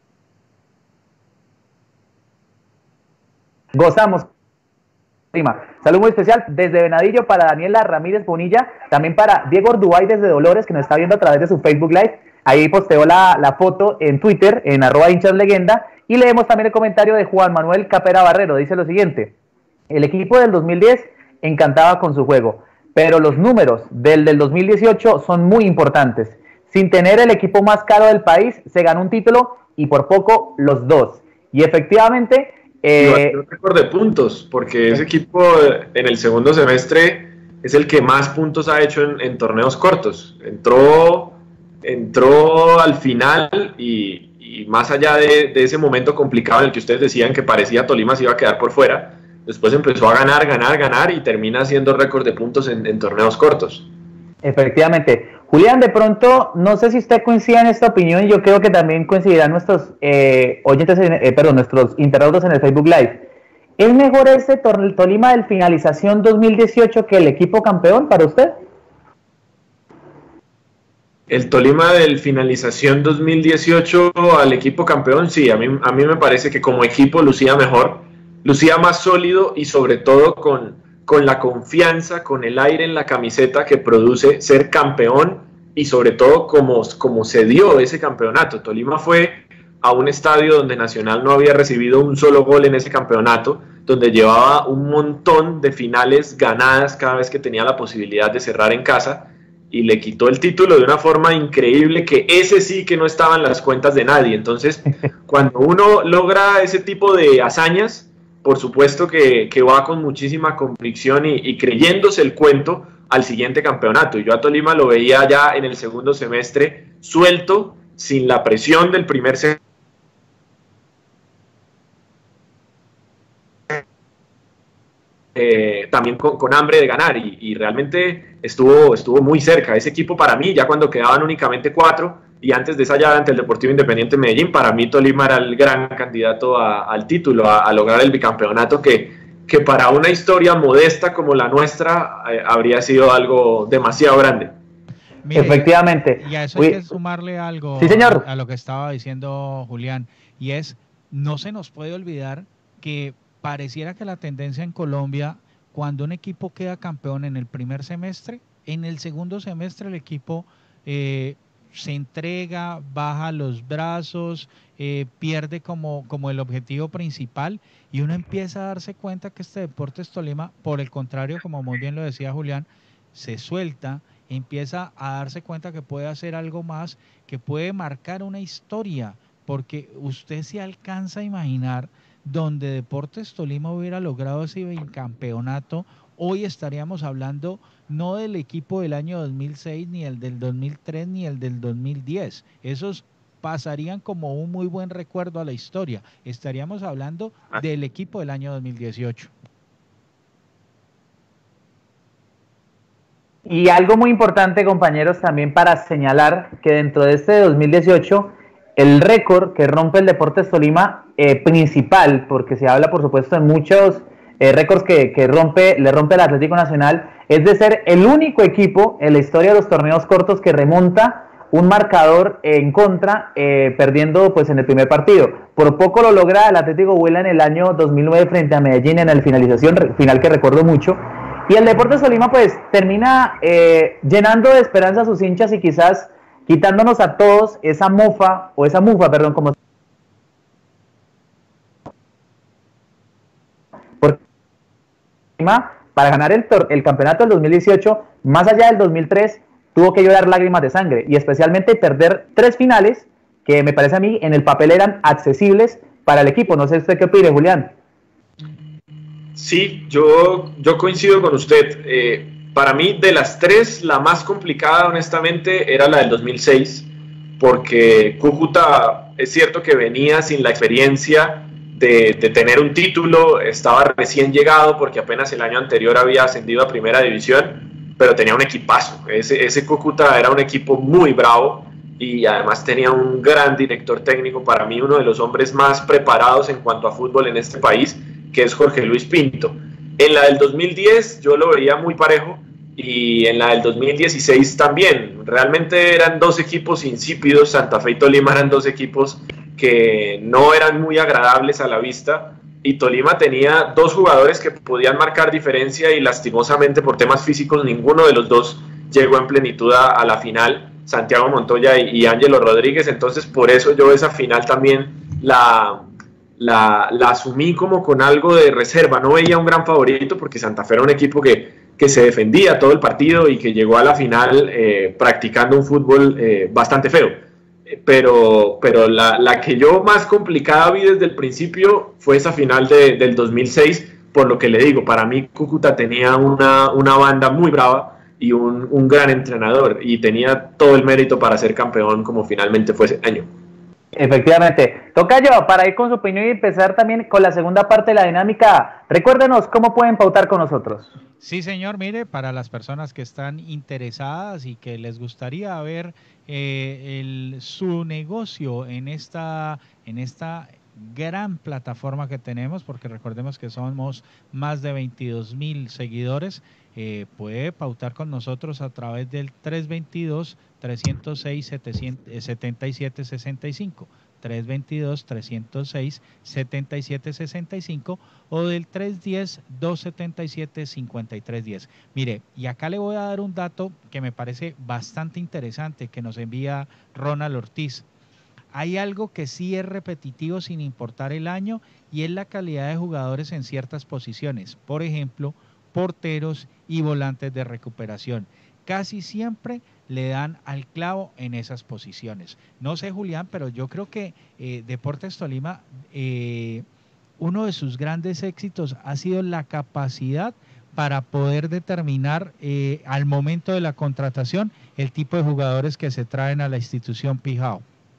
gozamos. Salud muy especial desde Venadillo para Daniela Ramírez Bonilla, también para Diego Ordubay desde Dolores, que nos está viendo a través de su Facebook Live. ahí posteó la, la foto en Twitter, en arroba hinchas leyenda, y leemos también el comentario de Juan Manuel Capera Barrero. Dice lo siguiente: el equipo del dos mil diez encantaba con su juego, pero los números del del dos mil dieciocho son muy importantes. Sin tener el equipo más caro del país, se ganó un título y por poco los dos. Y efectivamente... Eh, y un récord de puntos, porque ese equipo en el segundo semestre es el que más puntos ha hecho en, en torneos cortos. Entró, entró al final y, y más allá de, de ese momento complicado en el que ustedes decían que parecía Tolima se iba a quedar por fuera, después empezó a ganar, ganar, ganar y termina haciendo récord de puntos en, en torneos cortos. Efectivamente. Julián, de pronto, no sé si usted coincide en esta opinión, yo creo que también coincidirán nuestros eh, oyentes, en, eh, perdón, nuestros internautas en el Facebook Live. ¿Es mejor este Tolima del finalización dos mil dieciocho que el equipo campeón para usted? El Tolima del finalización dos mil dieciocho al equipo campeón, sí, a mí, a mí me parece que como equipo lucía mejor, lucía más sólido y sobre todo con... con la confianza, con el aire en la camiseta que produce ser campeón y sobre todo como, como se dio ese campeonato. Tolima fue a un estadio donde Nacional no había recibido un solo gol en ese campeonato, donde llevaba un montón de finales ganadas cada vez que tenía la posibilidad de cerrar en casa y le quitó el título de una forma increíble que ese sí que no estaba en las cuentas de nadie. Entonces, cuando uno logra ese tipo de hazañas, por supuesto que, que va con muchísima convicción y, y creyéndose el cuento al siguiente campeonato. Y yo a Tolima lo veía ya en el segundo semestre suelto, sin la presión del primer semestre. Eh, también con, con hambre de ganar y, y realmente estuvo, estuvo muy cerca. Ese equipo para mí, ya cuando quedaban únicamente cuatro, y antes de esa llave ante el Deportivo Independiente Medellín, para mí Tolima era el gran candidato a, al título, a, a lograr el bicampeonato, que, que para una historia modesta como la nuestra eh, habría sido algo demasiado grande. Mire, efectivamente. Y a eso hay que sumarle algo, sí, señor. A, a lo que estaba diciendo Julián, y es, no se nos puede olvidar que pareciera que la tendencia en Colombia, cuando un equipo queda campeón en el primer semestre, en el segundo semestre el equipo... Eh, se entrega, baja los brazos, eh, pierde como, como el objetivo principal y uno empieza a darse cuenta que este Deportes Tolima, por el contrario, como muy bien lo decía Julián, se suelta, empieza a darse cuenta que puede hacer algo más, que puede marcar una historia, porque usted se alcanza a imaginar donde Deportes Tolima hubiera logrado ese bicampeonato, hoy estaríamos hablando no del equipo del año dos mil seis, ni el del dos mil tres, ni el del dos mil diez. Esos pasarían como un muy buen recuerdo a la historia. Estaríamos hablando del equipo del año dos mil dieciocho. Y algo muy importante, compañeros, también para señalar que dentro de este dos mil dieciocho, el récord que rompe el Deportes Tolima eh, principal, porque se habla, por supuesto, de muchos... Eh, récords que, que rompe, le rompe el Atlético Nacional, es de ser el único equipo en la historia de los torneos cortos que remonta un marcador en contra, eh, perdiendo pues en el primer partido. Por poco lo logra el Atlético Huila en el año dos mil nueve frente a Medellín en la finalización final que recuerdo mucho. Y el Deportes Tolima pues termina eh, llenando de esperanza a sus hinchas y quizás quitándonos a todos esa mofa, o esa mufa, perdón, como para ganar el, el campeonato del dos mil dieciocho, más allá del dos mil tres, tuvo que llorar lágrimas de sangre y especialmente perder tres finales que me parece a mí en el papel eran accesibles para el equipo. No sé usted qué opina, Julián. Sí, yo, yo coincido con usted. Eh, para mí, de las tres, la más complicada, honestamente, era la del dos mil seis, porque Cúcuta es cierto que venía sin la experiencia De, de tener un título, estaba recién llegado porque apenas el año anterior había ascendido a primera división, pero tenía un equipazo. Ese, ese Cúcuta era un equipo muy bravo y además tenía un gran director técnico, para mí uno de los hombres más preparados en cuanto a fútbol en este país, que es Jorge Luis Pinto. En la del dos mil diez yo lo veía muy parejo y en la del dos mil dieciséis también. Realmente eran dos equipos insípidos, Santa Fe y Tolima eran dos equipos que no eran muy agradables a la vista y Tolima tenía dos jugadores que podían marcar diferencia y lastimosamente por temas físicos ninguno de los dos llegó en plenitud a, a la final Santiago Montoya y, y Ángelo Rodríguez, entonces por eso yo esa final también la, la, la asumí como con algo de reserva. No veía un gran favorito porque Santa Fe era un equipo que, que se defendía todo el partido y que llegó a la final eh, practicando un fútbol eh, bastante feo. Pero, pero la, la que yo más complicada vi desde el principio fue esa final de, del dos mil seis, por lo que le digo, para mí Cúcuta tenía una, una banda muy brava y un, un gran entrenador, y tenía todo el mérito para ser campeón como finalmente fue ese año. Efectivamente. Tocayo, para ir con su opinión y empezar también con la segunda parte de la dinámica, recuérdenos cómo pueden pautar con nosotros. Sí, señor, mire, para las personas que están interesadas y que les gustaría ver eh, el, su negocio en esta, en esta gran plataforma que tenemos, porque recordemos que somos más de veintidós mil seguidores, eh, puede pautar con nosotros a través del tres veintidós, trescientos seis, setenta y siete sesenta y cinco, tres veintidós, trescientos seis, setenta y siete sesenta y cinco o del tres diez, doscientos setenta y siete, cincuenta y tres diez. Mire, y acá le voy a dar un dato que me parece bastante interesante que nos envía Ronald Ortiz. Hay algo que sí es repetitivo sin importar el año, y es la calidad de jugadores en ciertas posiciones. Por ejemplo, porteros y volantes de recuperación. Casi siempre le dan al clavo en esas posiciones. No sé, Julián, pero yo creo que eh, Deportes Tolima, eh, uno de sus grandes éxitos ha sido la capacidad para poder determinar eh, al momento de la contratación el tipo de jugadores que se traen a la institución Pijao.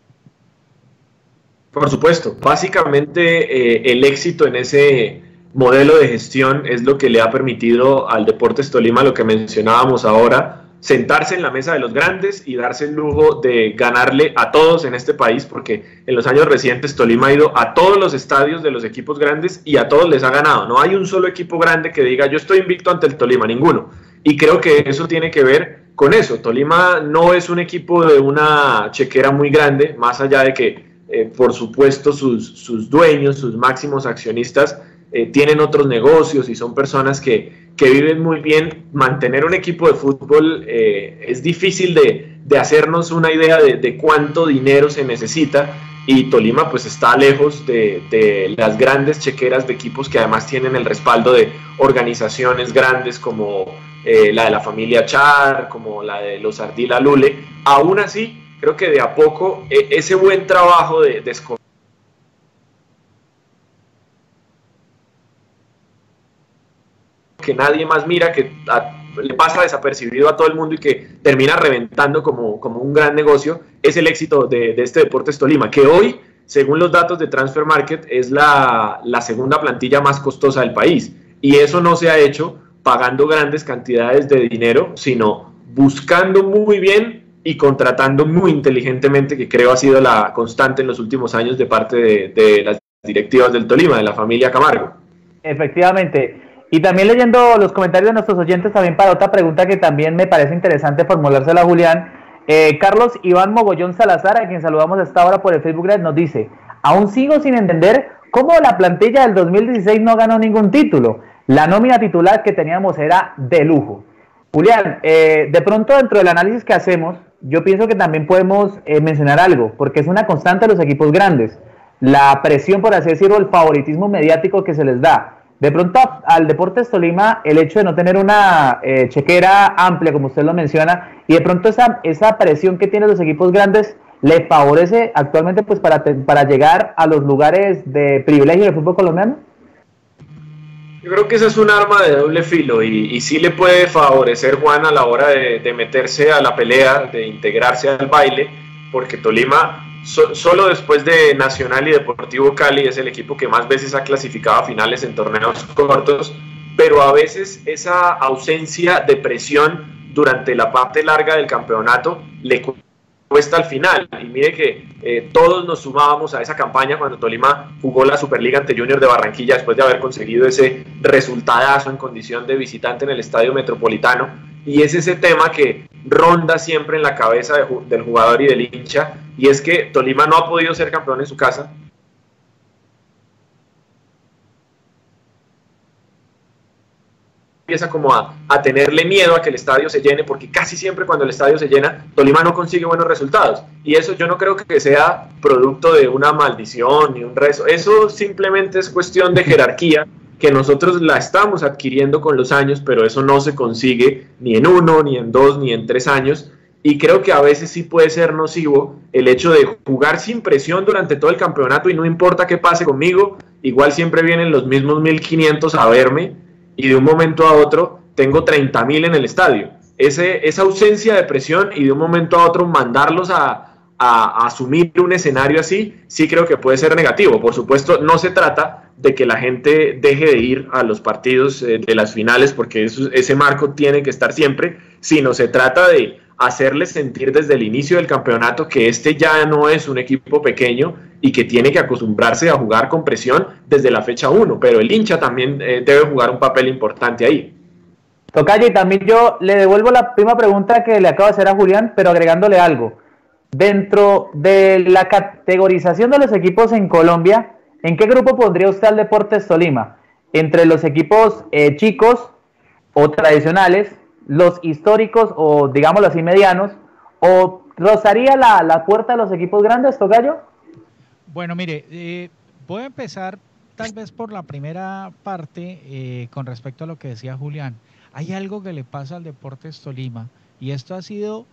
Por supuesto, básicamente eh, el éxito en ese modelo de gestión es lo que le ha permitido al Deportes Tolima, lo que mencionábamos ahora, sentarse en la mesa de los grandes y darse el lujo de ganarle a todos en este país, porque en los años recientes Tolima ha ido a todos los estadios de los equipos grandes y a todos les ha ganado. No hay un solo equipo grande que diga yo estoy invicto ante el Tolima, ninguno. Y creo que eso tiene que ver con eso. Tolima no es un equipo de una chequera muy grande, más allá de que eh, por supuesto sus, sus dueños, sus máximos accionistas eh, tienen otros negocios y son personas que, que viven muy bien. Mantener un equipo de fútbol eh, es difícil de, de hacernos una idea de, de cuánto dinero se necesita, y Tolima pues está lejos de, de las grandes chequeras de equipos que además tienen el respaldo de organizaciones grandes como eh, la de la familia Char, como la de los Ardila Lule. Aún así, creo que de a poco eh, ese buen trabajo de, de que nadie más mira, que a, le pasa desapercibido a todo el mundo y que termina reventando como, como un gran negocio, es el éxito de, de este Deportes Tolima, que hoy, según los datos de Transfer Market, es la, la segunda plantilla más costosa del país, y eso no se ha hecho pagando grandes cantidades de dinero, sino buscando muy bien y contratando muy inteligentemente, que creo ha sido la constante en los últimos años de parte de, de las directivas del Tolima, de la familia Camargo. Efectivamente. Y también leyendo los comentarios de nuestros oyentes, también para otra pregunta que también me parece interesante formulársela a Julián, eh, Carlos Iván Mogollón Salazar, a quien saludamos a esta hora por el Facebook Live, nos dice: aún sigo sin entender cómo la plantilla del dos mil dieciséis no ganó ningún título. La nómina titular que teníamos era de lujo. Julián, eh, de pronto dentro del análisis que hacemos, yo pienso que también podemos eh, mencionar algo, porque es una constante de los equipos grandes, la presión, por así decirlo, el favoritismo mediático que se les da. De pronto al Deportes Tolima, el hecho de no tener una eh, chequera amplia, como usted lo menciona, y de pronto esa, esa presión que tienen los equipos grandes, le favorece actualmente pues para, para llegar a los lugares de privilegio del fútbol colombiano. Yo creo que esa es un arma de doble filo, y, y sí le puede favorecer, Juan, a la hora de, de meterse a la pelea, de integrarse al baile, porque Tolima, so, solo después de Nacional y Deportivo Cali, es el equipo que más veces ha clasificado a finales en torneos cortos, pero a veces esa ausencia de presión durante la parte larga del campeonato le cuesta al final. Y mire que eh, todos nos sumábamos a esa campaña cuando Tolima jugó la Superliga ante Junior de Barranquilla después de haber conseguido ese resultadazo en condición de visitante en el Estadio Metropolitano, y es ese tema que ronda siempre en la cabeza de, del jugador y del hincha, y es que Tolima no ha podido ser campeón en su casa. empieza como a, a tenerle miedo a que el estadio se llene, porque casi siempre cuando el estadio se llena, Tolima no consigue buenos resultados. Y eso yo no creo que sea producto de una maldición ni un rezo. Eso simplemente es cuestión de jerarquía, que nosotros la estamos adquiriendo con los años, pero eso no se consigue ni en uno, ni en dos, ni en tres años. Y creo que a veces sí puede ser nocivo el hecho de jugar sin presión durante todo el campeonato y no importa qué pase conmigo, igual siempre vienen los mismos mil quinientos a verme y de un momento a otro tengo treinta mil en el estadio. Ese, esa ausencia de presión y de un momento a otro mandarlos a, a, a asumir un escenario así, sí creo que puede ser negativo. Por supuesto, no se trata de que la gente deje de ir a los partidos eh, de las finales, porque eso, ese marco tiene que estar siempre, sino se trata de hacerles sentir desde el inicio del campeonato que este ya no es un equipo pequeño y que tiene que acostumbrarse a jugar con presión desde la fecha uno, pero el hincha también eh, debe jugar un papel importante ahí. Tocayo, y también yo le devuelvo la misma pregunta que le acabo de hacer a Julián, pero agregándole algo. Dentro de la categorización de los equipos en Colombia, ¿en qué grupo pondría usted al Deportes Tolima? ¿Entre los equipos eh, chicos o tradicionales, los históricos o digámoslo así medianos, o rozaría la, la puerta de los equipos grandes, Tocayo? Bueno, mire, eh, voy a empezar tal vez por la primera parte eh, con respecto a lo que decía Julián. Hay algo que le pasa al Deportes Tolima y esto ha sido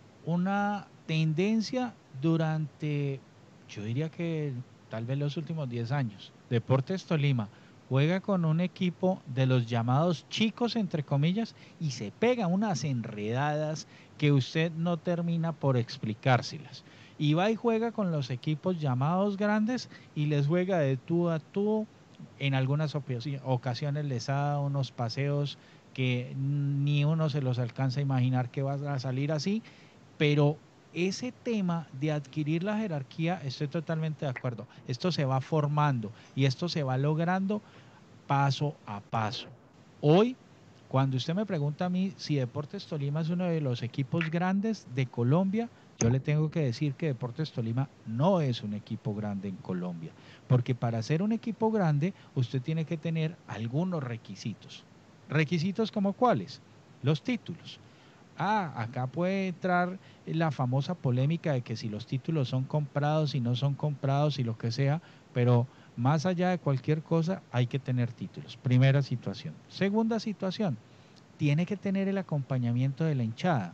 una tendencia durante, yo diría que tal vez los últimos diez años. Deportes Tolima juega con un equipo de los llamados chicos, entre comillas, y se pega unas enredadas que usted no termina por explicárselas. Y va y juega con los equipos llamados grandes y les juega de tú a tú. En algunas ocasiones les ha dado unos paseos que ni uno se los alcanza a imaginar que van a salir así, pero ese tema de adquirir la jerarquía, estoy totalmente de acuerdo. Esto se va formando y esto se va logrando paso a paso. Hoy, cuando usted me pregunta a mí si Deportes Tolima es uno de los equipos grandes de Colombia, yo le tengo que decir que Deportes Tolima no es un equipo grande en Colombia, porque para ser un equipo grande usted tiene que tener algunos requisitos. ¿Requisitos como cuáles? Los títulos. Ah, acá puede entrar la famosa polémica de que si los títulos son comprados, si no son comprados y lo que sea, pero más allá de cualquier cosa hay que tener títulos. Primera situación. Segunda situación, tiene que tener el acompañamiento de la hinchada.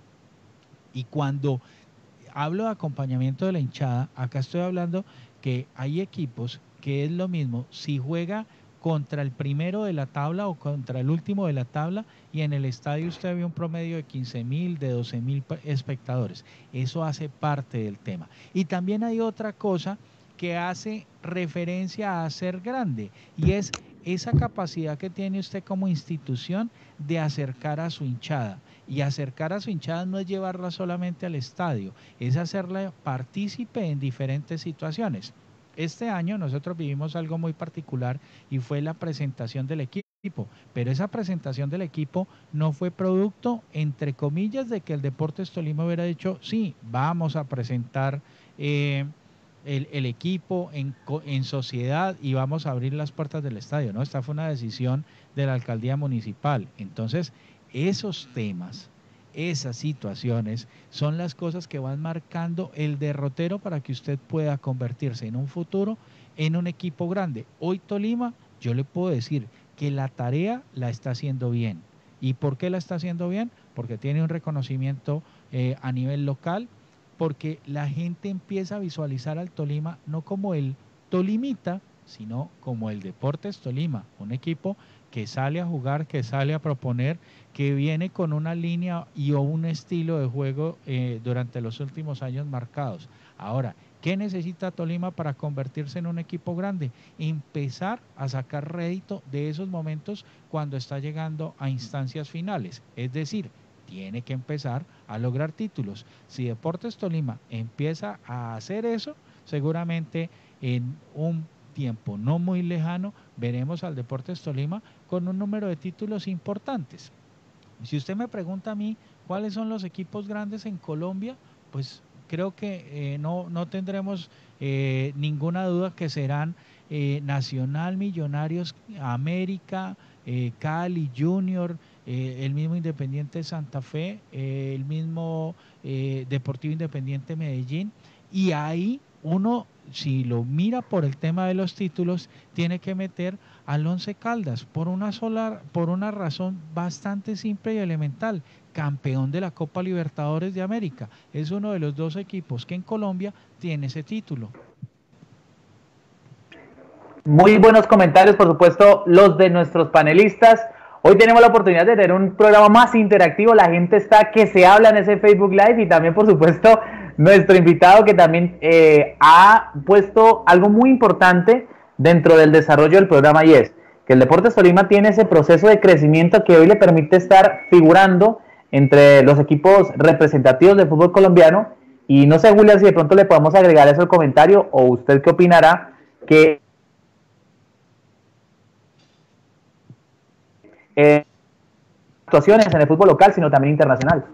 Y cuando hablo de acompañamiento de la hinchada, acá estoy hablando que hay equipos que es lo mismo si juega contra el primero de la tabla o contra el último de la tabla y en el estadio usted ve un promedio de quince mil, de doce mil espectadores. Eso hace parte del tema. Y también hay otra cosa que hace referencia a ser grande y es esa capacidad que tiene usted como institución de acercar a su hinchada. Y acercar a su hinchada no es llevarla solamente al estadio, es hacerla partícipe en diferentes situaciones. Este año nosotros vivimos algo muy particular y fue la presentación del equipo, pero esa presentación del equipo no fue producto, entre comillas, de que el Deportes Tolima hubiera dicho, sí, vamos a presentar eh, el, el equipo en, en sociedad y vamos a abrir las puertas del estadio, ¿no? Esta fue una decisión de la alcaldía municipal. Entonces, esos temas, esas situaciones son las cosas que van marcando el derrotero para que usted pueda convertirse en un futuro en un equipo grande. Hoy Tolima, yo le puedo decir que la tarea la está haciendo bien. ¿Y por qué la está haciendo bien? Porque tiene un reconocimiento eh, a nivel local, porque la gente empieza a visualizar al Tolima no como el Tolimita, sino como el Deportes Tolima, un equipo que sale a jugar, que sale a proponer, que viene con una línea y o un estilo de juego eh, durante los últimos años marcados. Ahora, ¿qué necesita Tolima para convertirse en un equipo grande? Empezar a sacar rédito de esos momentos cuando está llegando a instancias finales, es decir, tiene que empezar a lograr títulos. Si Deportes Tolima empieza a hacer eso, seguramente en un tiempo no muy lejano veremos al Deportes Tolima con un número de títulos importantes. Si usted me pregunta a mí cuáles son los equipos grandes en Colombia, pues creo que eh, no, no tendremos eh, ninguna duda que serán eh, Nacional, Millonarios, América, eh, Cali, Junior, eh, el mismo Independiente Santa Fe, eh, el mismo eh, Deportivo Independiente Medellín, y ahí uno, si lo mira por el tema de los títulos, tiene que meter al Once Caldas por una sola, por una razón bastante simple y elemental: campeón de la Copa Libertadores de América. Es uno de los dos equipos que en Colombia tiene ese título. Muy buenos comentarios, por supuesto, los de nuestros panelistas. Hoy tenemos la oportunidad de tener un programa más interactivo. La gente está que se habla en ese Facebook Live, y también, por supuesto, nuestro invitado, que también eh, ha puesto algo muy importante dentro del desarrollo del programa, y es que el Deportes Tolima tiene ese proceso de crecimiento que hoy le permite estar figurando entre los equipos representativos del fútbol colombiano. Y no sé, Julián, si de pronto le podemos agregar eso al comentario, o usted qué opinará, que eh, actuaciones en el fútbol local, sino también internacional.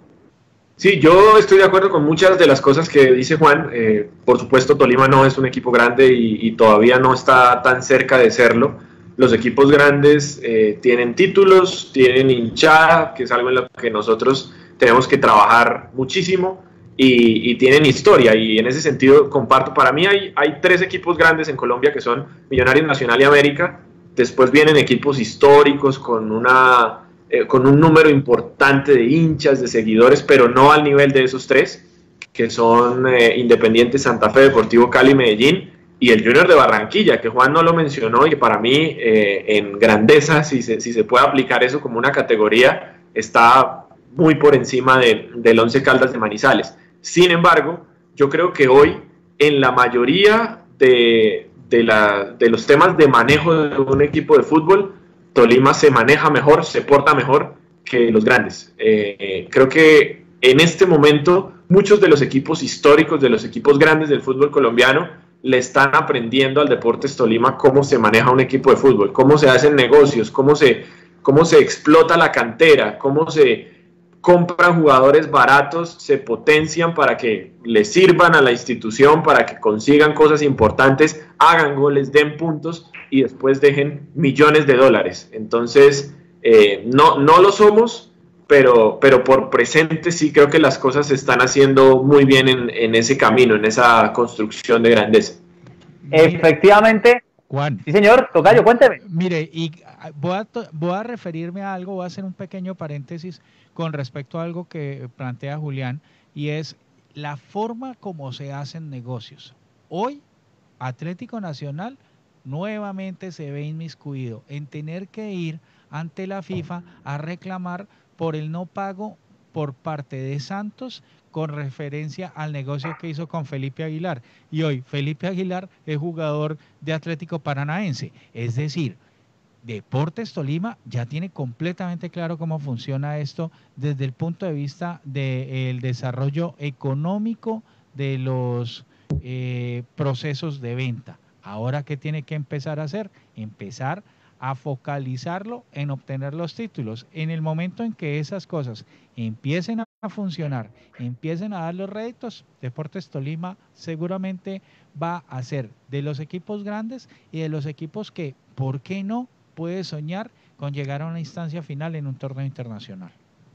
Sí, yo estoy de acuerdo con muchas de las cosas que dice Juan. Eh, por supuesto, Tolima no es un equipo grande y, y todavía no está tan cerca de serlo. Los equipos grandes eh, tienen títulos, tienen hinchada, que es algo en lo que nosotros tenemos que trabajar muchísimo, y, y tienen historia, y en ese sentido comparto. Para mí hay, hay tres equipos grandes en Colombia, que son Millonarios, Nacional y América. Después vienen equipos históricos con una... Eh, con un número importante de hinchas, de seguidores, pero no al nivel de esos tres, que son eh, Independiente, Santa Fe, Deportivo Cali, Medellín, y el Junior de Barranquilla, que Juan no lo mencionó, y que para mí eh, en grandeza, si se, si se puede aplicar eso como una categoría, está muy por encima de, del Once Caldas de Manizales. Sin embargo, yo creo que hoy, en la mayoría de, de, la, de los temas de manejo de un equipo de fútbol, Tolima se maneja mejor, se porta mejor que los grandes. Eh, creo que en este momento muchos de los equipos históricos, de los equipos grandes del fútbol colombiano, le están aprendiendo al Deportes Tolima cómo se maneja un equipo de fútbol, cómo se hacen negocios, cómo se, cómo se explota la cantera, cómo se compran jugadores baratos, se potencian para que le sirvan a la institución, para que consigan cosas importantes, hagan goles, den puntos y después dejen millones de dólares. Entonces, eh, no, no lo somos, pero, pero por presente sí creo que las cosas se están haciendo muy bien en, en ese camino, en esa construcción de grandeza. Efectivamente. Juan. Sí, señor. Tocayo, cuénteme. Mire, y voy a, voy a referirme a algo, voy a hacer un pequeño paréntesis con respecto a algo que plantea Julián, y es la forma como se hacen negocios. Hoy, Atlético Nacional nuevamente se ve inmiscuido en tener que ir ante la FIFA a reclamar por el no pago por parte de Santos con referencia al negocio que hizo con Felipe Aguilar. Y hoy Felipe Aguilar es jugador de Atlético Paranaense. Es decir, Deportes Tolima ya tiene completamente claro cómo funciona esto desde el punto de vista del desarrollo económico de los eh, procesos de venta. Ahora, ¿qué tiene que empezar a hacer? Empezar a focalizarlo en obtener los títulos. En el momento en que esas cosas empiecen a funcionar, empiecen a dar los réditos, Deportes Tolima seguramente va a ser de los equipos grandes y de los equipos que, ¿por qué no?, puede soñar con llegar a una instancia final en un torneo internacional.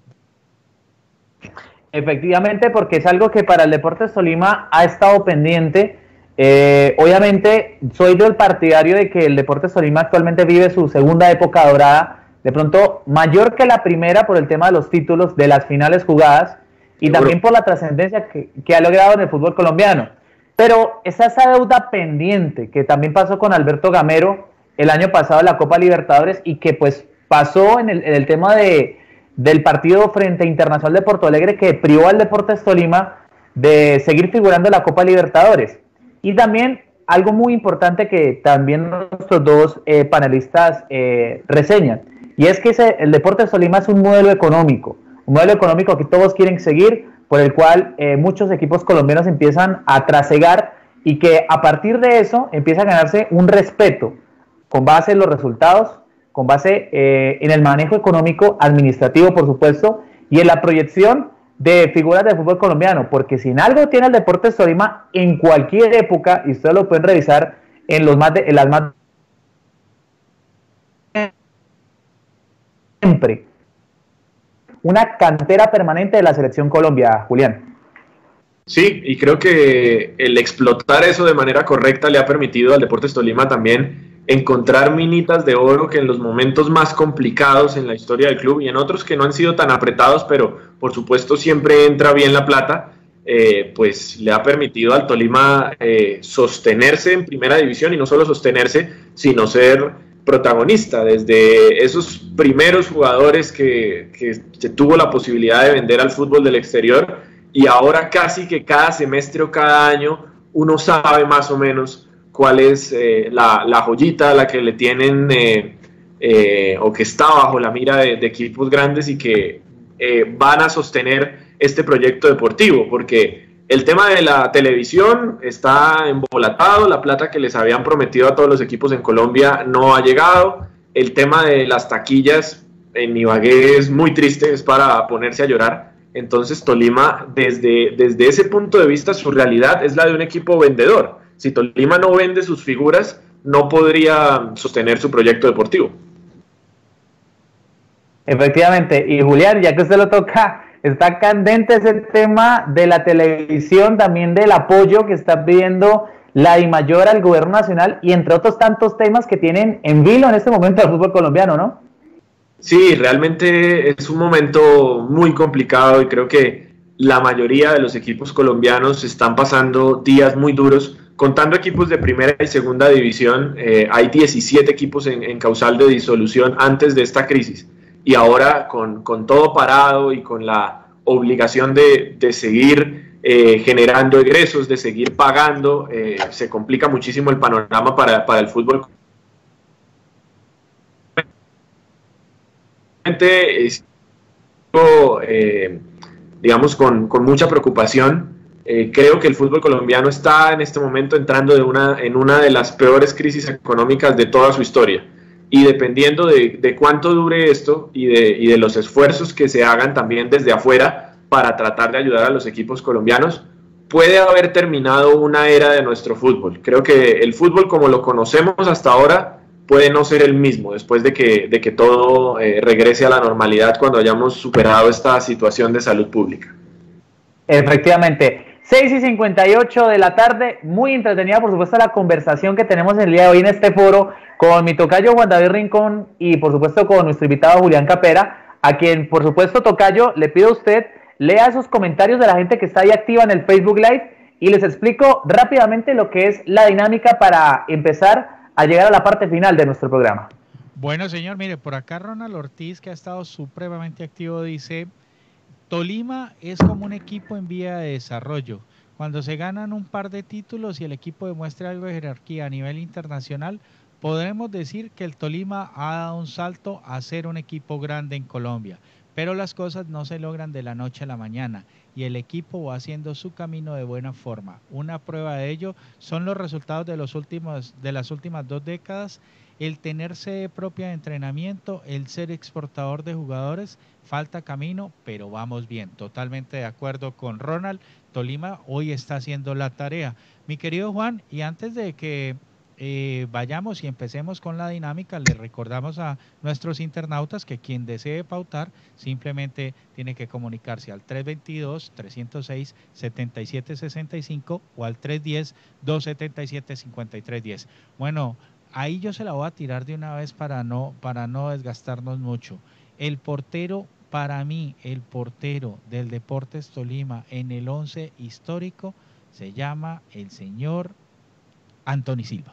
Efectivamente, porque es algo que para el Deportes Tolima ha estado pendiente. Eh, obviamente soy del partidario de que el Deportes Tolima actualmente vive su segunda época dorada, de pronto mayor que la primera por el tema de los títulos, de las finales jugadas y Seguro. También por la trascendencia que, que ha logrado en el fútbol colombiano. Pero está esa deuda pendiente que también pasó con Alberto Gamero el año pasado en la Copa Libertadores, y que pues pasó en el, en el tema de, del partido frente a Internacional de Porto Alegre, que privó al Deportes Tolima de seguir figurando en la Copa Libertadores. Y también algo muy importante que también nuestros dos eh, panelistas eh, reseñan, y es que ese, el Deportes Tolima es un modelo económico, un modelo económico que todos quieren seguir, por el cual eh, muchos equipos colombianos empiezan a trasegar, y que a partir de eso empieza a ganarse un respeto con base en los resultados, con base eh, en el manejo económico, administrativo, por supuesto, y en la proyección de figuras del fútbol colombiano, porque si en algo tiene el Deportes Tolima en cualquier época, y ustedes lo pueden revisar en, los más de, en las más siempre una cantera permanente de la Selección Colombia, Julián. Sí, y creo que el explotar eso de manera correcta le ha permitido al Deportes Tolima también encontrar minitas de oro que en los momentos más complicados en la historia del club y en otros que no han sido tan apretados, pero por supuesto siempre entra bien la plata, eh, pues le ha permitido al Tolima eh, sostenerse en primera división, y no solo sostenerse, sino ser protagonista desde esos primeros jugadores que, que se tuvo la posibilidad de vender al fútbol del exterior, y ahora casi que cada semestre o cada año uno sabe más o menos cuál es eh, la, la joyita a la que le tienen eh, eh, o que está bajo la mira de, de equipos grandes y que eh, van a sostener este proyecto deportivo, porque el tema de la televisión está embolatado, la plata que les habían prometido a todos los equipos en Colombia no ha llegado, el tema de las taquillas en Ibagué es muy triste, es para ponerse a llorar. Entonces Tolima, desde, desde ese punto de vista, su realidad es la de un equipo vendedor. Si Tolima no vende sus figuras, no podría sostener su proyecto deportivo. Efectivamente, y Julián, ya que usted lo toca, está candente ese tema de la televisión, también del apoyo que está pidiendo la DIMAYOR al gobierno nacional, y entre otros tantos temas que tienen en vilo en este momento el fútbol colombiano, ¿no? Sí, realmente es un momento muy complicado y creo que la mayoría de los equipos colombianos están pasando días muy duros. Contando equipos de primera y segunda división, eh, hay diecisiete equipos en, en causal de disolución antes de esta crisis. Y ahora con, con todo parado y con la obligación de, de seguir eh, generando egresos, de seguir pagando, eh, se complica muchísimo el panorama para, para el fútbol. Eh, digamos con, con mucha preocupación. Eh, creo que el fútbol colombiano está en este momento entrando de una, en una de las peores crisis económicas de toda su historia, y dependiendo de, de cuánto dure esto y de, y de los esfuerzos que se hagan también desde afuera para tratar de ayudar a los equipos colombianos, puede haber terminado una era de nuestro fútbol. Creo que el fútbol como lo conocemos hasta ahora puede no ser el mismo después de que, de que todo eh, regrese a la normalidad cuando hayamos superado esta situación de salud pública. Efectivamente, seis y cincuenta y ocho de la tarde, muy entretenida por supuesto la conversación que tenemos el día de hoy en este foro con mi tocayo Juan David Rincón y por supuesto con nuestro invitado Julián Capera, a quien por supuesto tocayo le pido a usted lea esos comentarios de la gente que está ahí activa en el Facebook Live y les explico rápidamente lo que es la dinámica para empezar a llegar a la parte final de nuestro programa. Bueno, señor, mire, por acá Ronald Ortiz, que ha estado supremamente activo, dice: Tolima es como un equipo en vía de desarrollo. Cuando se ganan un par de títulos y el equipo demuestra algo de jerarquía a nivel internacional, podremos decir que el Tolima ha dado un salto a ser un equipo grande en Colombia. Pero las cosas no se logran de la noche a la mañana y el equipo va haciendo su camino de buena forma. Una prueba de ello son los resultados de, los últimos, de las últimas dos décadas, el tener sede propia de entrenamiento, el ser exportador de jugadores. Falta camino, pero vamos bien. Totalmente de acuerdo con Ronald. Tolima hoy está haciendo la tarea. Mi querido Juan, y antes de que Eh, vayamos y empecemos con la dinámica, le recordamos a nuestros internautas que quien desee pautar simplemente tiene que comunicarse al tres veintidós, trescientos seis, setenta y siete sesenta y cinco o al tres diez, doscientos setenta y siete, cincuenta y tres diez. Bueno, ahí yo se la voy a tirar de una vez para no, para no desgastarnos mucho. El portero, para mí, el portero del Deportes Tolima en el once histórico se llama el señor Anthony Silva.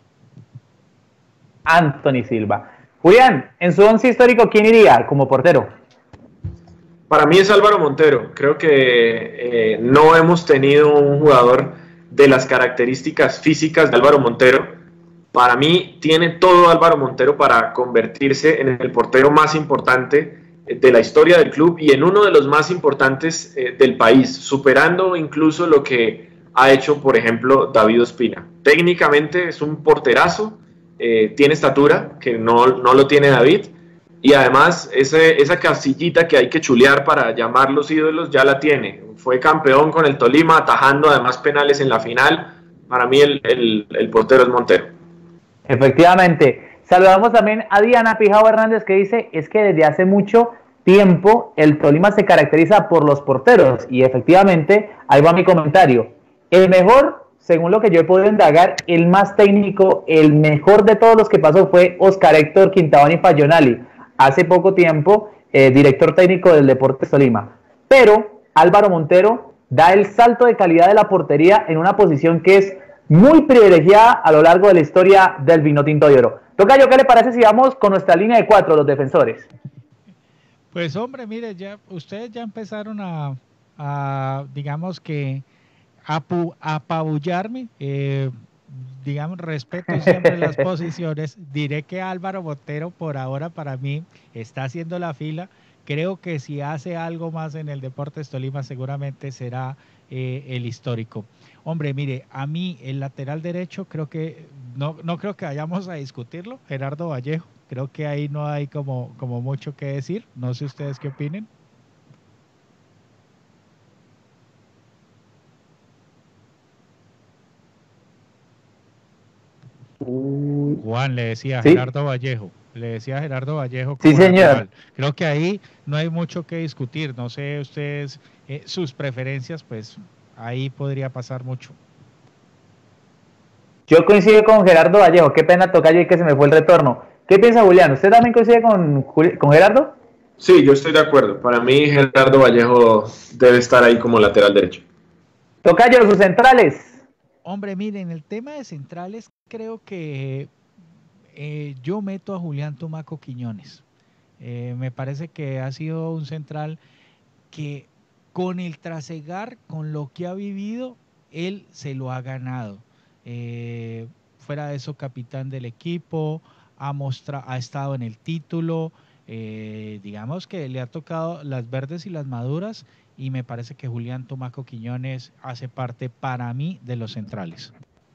Anthony Silva. Julián, en su once histórico, ¿quién iría como portero? Para mí es Álvaro Montero. Creo que eh, no hemos tenido un jugador de las características físicas de Álvaro Montero. Para mí tiene todo Álvaro Montero para convertirse en el portero más importante de la historia del club y en uno de los más importantes eh, del país, superando incluso lo que ha hecho, por ejemplo, David Ospina. Técnicamente es un porterazo. Eh, tiene estatura, que no, no lo tiene David, y además ese, esa casillita que hay que chulear para llamar los ídolos ya la tiene. Fue campeón con el Tolima, atajando además penales en la final. Para mí el, el, el portero es Montero. Efectivamente. Saludamos también a Diana Pijao Hernández, que dice, es que desde hace mucho tiempo el Tolima se caracteriza por los porteros, y efectivamente, ahí va mi comentario. El mejor, según lo que yo he podido indagar, el más técnico, el mejor de todos los que pasó fue Oscar Héctor Quintabani Fayonali, hace poco tiempo, eh, director técnico del Deportes Tolima. Pero Álvaro Montero da el salto de calidad de la portería en una posición que es muy privilegiada a lo largo de la historia del Vinotinto de Oro. Tocayo, ¿qué le parece si vamos con nuestra línea de cuatro, los defensores? Pues hombre, mire, ya ustedes ya empezaron a, a digamos que, a apabullarme, eh, digamos, respeto siempre las posiciones. Diré que Álvaro Montero por ahora para mí está haciendo la fila. Creo que si hace algo más en el Deportes Tolima seguramente será eh, el histórico. Hombre, mire, a mí el lateral derecho creo que, no, no creo que vayamos a discutirlo, Gerardo Vallejo. Creo que ahí no hay como, como mucho que decir. No sé ustedes qué opinen. Juan le decía a ¿Sí? Gerardo Vallejo. Le decía a Gerardo Vallejo. Sí, señor. Lateral. Creo que ahí no hay mucho que discutir. No sé ustedes, eh, sus preferencias, pues ahí podría pasar mucho. Yo coincido con Gerardo Vallejo. Qué pena, tocayo, y que se me fue el retorno. ¿Qué piensa Julián? ¿Usted también coincide con, con Gerardo? Sí, yo estoy de acuerdo. Para mí Gerardo Vallejo debe estar ahí como lateral derecho. Tocayo, sus centrales. Hombre, miren, el tema de centrales creo que eh, yo meto a Julián Tumaco Quiñones. Eh, me parece que ha sido un central que con el trasegar, con lo que ha vivido, él se lo ha ganado. Eh, fuera de eso, capitán del equipo, ha, mostra, ha estado en el título, eh, digamos que le ha tocado las verdes y las maduras, y me parece que Julián Tumaco Quiñones hace parte para mí de los centrales.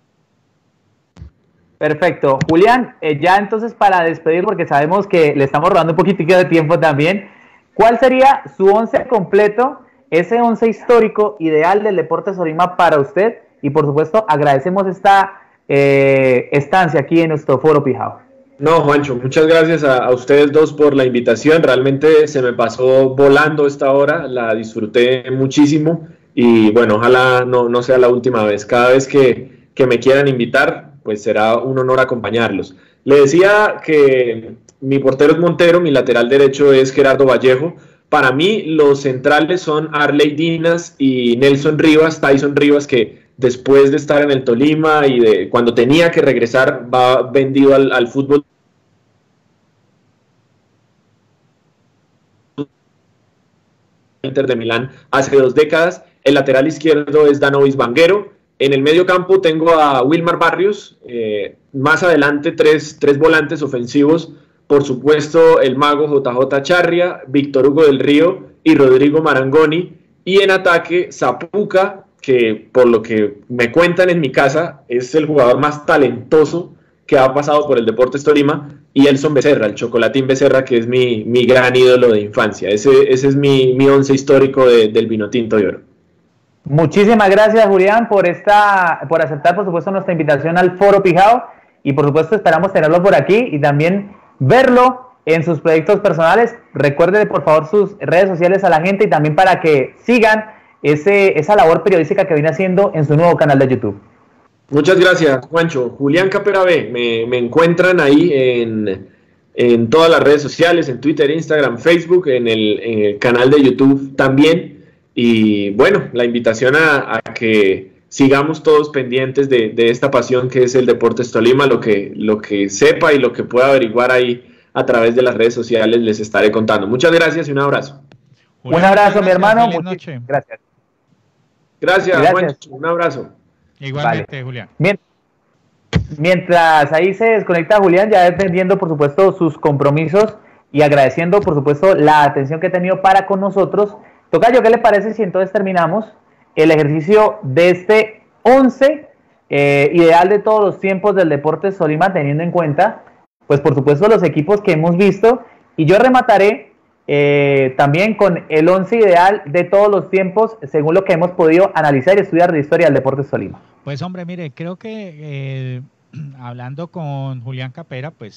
Perfecto. Julián, eh, ya entonces para despedir, porque sabemos que le estamos robando un poquitico de tiempo también, ¿cuál sería su once completo, ese once histórico ideal del Deportes Tolima para usted? Y por supuesto agradecemos esta eh, estancia aquí en nuestro Foro Pijao. No, Juancho, muchas gracias a, a ustedes dos por la invitación. Realmente se me pasó volando esta hora, la disfruté muchísimo y bueno, ojalá no, no sea la última vez. Cada vez que, que me quieran invitar, pues será un honor acompañarlos. Le decía que mi portero es Montero, mi lateral derecho es Gerardo Vallejo. Para mí los centrales son Arley Dinas y Nelson Rivas, Tyson Rivas, que después de estar en el Tolima y de cuando tenía que regresar, va vendido al, al fútbol Inter de Milán hace dos décadas. El lateral izquierdo es Danovis Vanguero. En el medio campo tengo a Wilmar Barrios. Eh, más adelante tres, tres volantes ofensivos. Por supuesto, el mago J J Charria, Víctor Hugo del Río y Rodrigo Marangoni. Y en ataque, Zapuca, que por lo que me cuentan en mi casa, es el jugador más talentoso que ha pasado por el Deportes Tolima, y Elson Becerra, el Chocolatín Becerra, que es mi, mi gran ídolo de infancia. Ese, ese es mi, mi once histórico de, del Vinotinto de Oro. Muchísimas gracias, Julián, por esta, por aceptar, por supuesto, nuestra invitación al Foro Pijao, y por supuesto esperamos tenerlo por aquí y también verlo en sus proyectos personales. Recuerde, por favor, sus redes sociales a la gente y también para que sigan ese, esa labor periodística que viene haciendo en su nuevo canal de YouTube. Muchas gracias, Juancho. Julián Capera B, me, me encuentran ahí en, en todas las redes sociales, en Twitter, Instagram, Facebook, en el, en el canal de YouTube también. Y bueno, la invitación a, a que sigamos todos pendientes de, de esta pasión que es el Deportes Tolima. Lo que, lo que sepa y lo que pueda averiguar ahí a través de las redes sociales les estaré contando. Muchas gracias y un abrazo. Julián, un abrazo, gracias, mi hermano. Muchas gracias. Gracias, gracias. Juancho. Un abrazo. Igualmente, vale. Julián. Bien. Mientras ahí se desconecta Julián, ya defendiendo por supuesto sus compromisos y agradeciendo por supuesto la atención que ha tenido para con nosotros. Tocayo, ¿qué le parece si entonces terminamos el ejercicio de este once eh, ideal de todos los tiempos del Deportes Tolima, teniendo en cuenta pues por supuesto los equipos que hemos visto, y yo remataré Eh, también con el once ideal de todos los tiempos según lo que hemos podido analizar y estudiar de historia del Deportes Tolima? Pues hombre, mire, creo que eh, hablando con Julián Capera, pues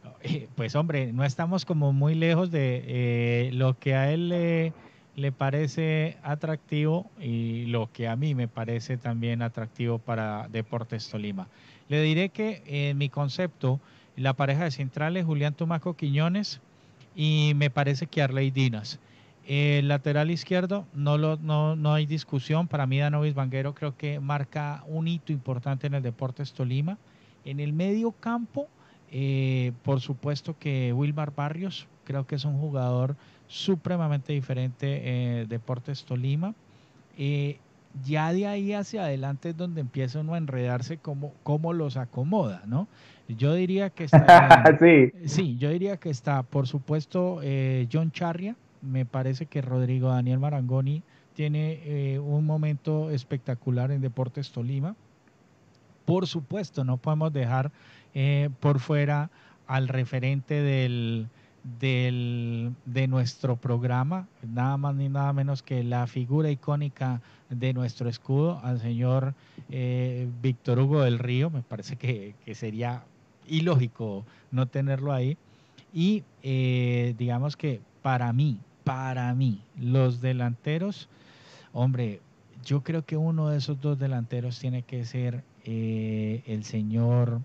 Eh, Pues hombre, no estamos como muy lejos de eh, lo que a él le, le parece atractivo y lo que a mí me parece también atractivo para Deportes Tolima. Le diré que en mi concepto, la pareja de centrales, Julián Tumaco Quiñones y me parece que Arley Dinas. El lateral izquierdo, no, lo, no, no hay discusión. Para mí, Danovis Vanguero creo que marca un hito importante en el Deportes Tolima. En el medio campo, eh, por supuesto que Wilmar Barrios, creo que es un jugador supremamente diferente eh, Deportes Tolima. Eh, ya de ahí hacia adelante es donde empieza uno a enredarse cómo, cómo los acomoda, ¿no? Yo diría que estarían, Sí. sí, yo diría que está, por supuesto, eh, John Charria. Me parece que Rodrigo Daniel Marangoni tiene eh, un momento espectacular en Deportes Tolima. Por supuesto, no podemos dejar eh, por fuera al referente del, del, de nuestro programa, nada más ni nada menos que la figura icónica de nuestro escudo, al señor eh, Víctor Hugo del Río. Me parece que, que sería ilógico no tenerlo ahí. Y eh, digamos que para mí, para mí, los delanteros, hombre, yo creo que uno de esos dos delanteros tiene que ser eh, el señor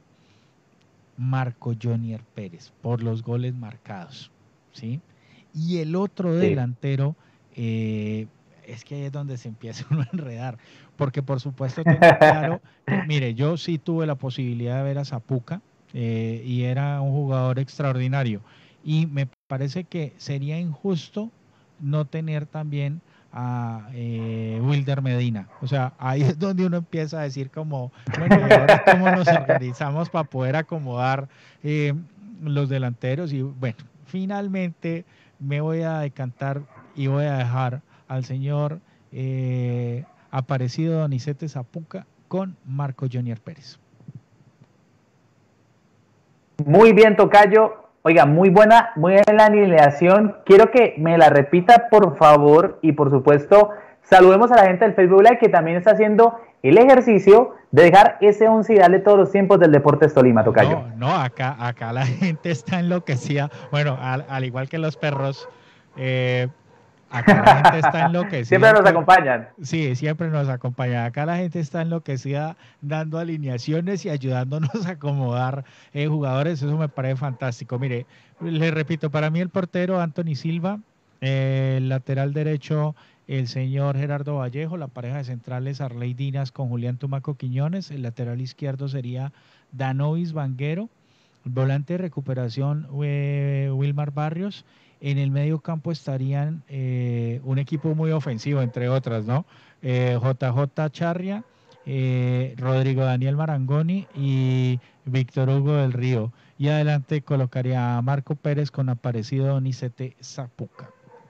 Marco Jonier Pérez, por los goles marcados, ¿sí? Y el otro Sí. delantero, eh, es que ahí es donde se empieza uno a enredar, porque por supuesto tengo claro que, mire, yo sí tuve la posibilidad de ver a Zapuca, eh, y era un jugador extraordinario, y me parece que sería injusto no tener también a eh, Wilder Medina. O sea, ahí es donde uno empieza a decir como, bueno, ¿y ahora cómo nos organizamos para poder acomodar eh, los delanteros? Y bueno, finalmente me voy a decantar y voy a dejar al señor eh, Aparecido Donizete Zapuca con Marco Jonier Pérez. Muy bien, tocayo. Oiga, muy buena, muy buena la alineación. Quiero que me la repita, por favor, y por supuesto, saludemos a la gente del Facebook Live que también está haciendo el ejercicio de dejar ese once ideal de todos los tiempos del Deportes Tolima, tocayo. No, no, acá, acá la gente está enloquecida. Bueno, al, al igual que los perros, eh, acá la gente está enloquecida. Siempre nos con, acompañan. Sí, siempre nos acompaña. Acá la gente está enloquecida dando alineaciones y ayudándonos a acomodar eh, jugadores. Eso me parece fantástico. Mire, le repito, para mí el portero Anthony Silva, eh, el lateral derecho el señor Gerardo Vallejo, la pareja de centrales Arley Dinas con Julián Tumaco Quiñones, el lateral izquierdo sería Danovis Vanguero, volante de recuperación eh, Wilmar Barrios. En el medio campo estarían eh, un equipo muy ofensivo, entre otras, ¿no? Eh, J J Charria, eh, Rodrigo Daniel Marangoni y Víctor Hugo del Río. Y adelante colocaría a Marco Pérez con Aparecido Donizete Zapuca.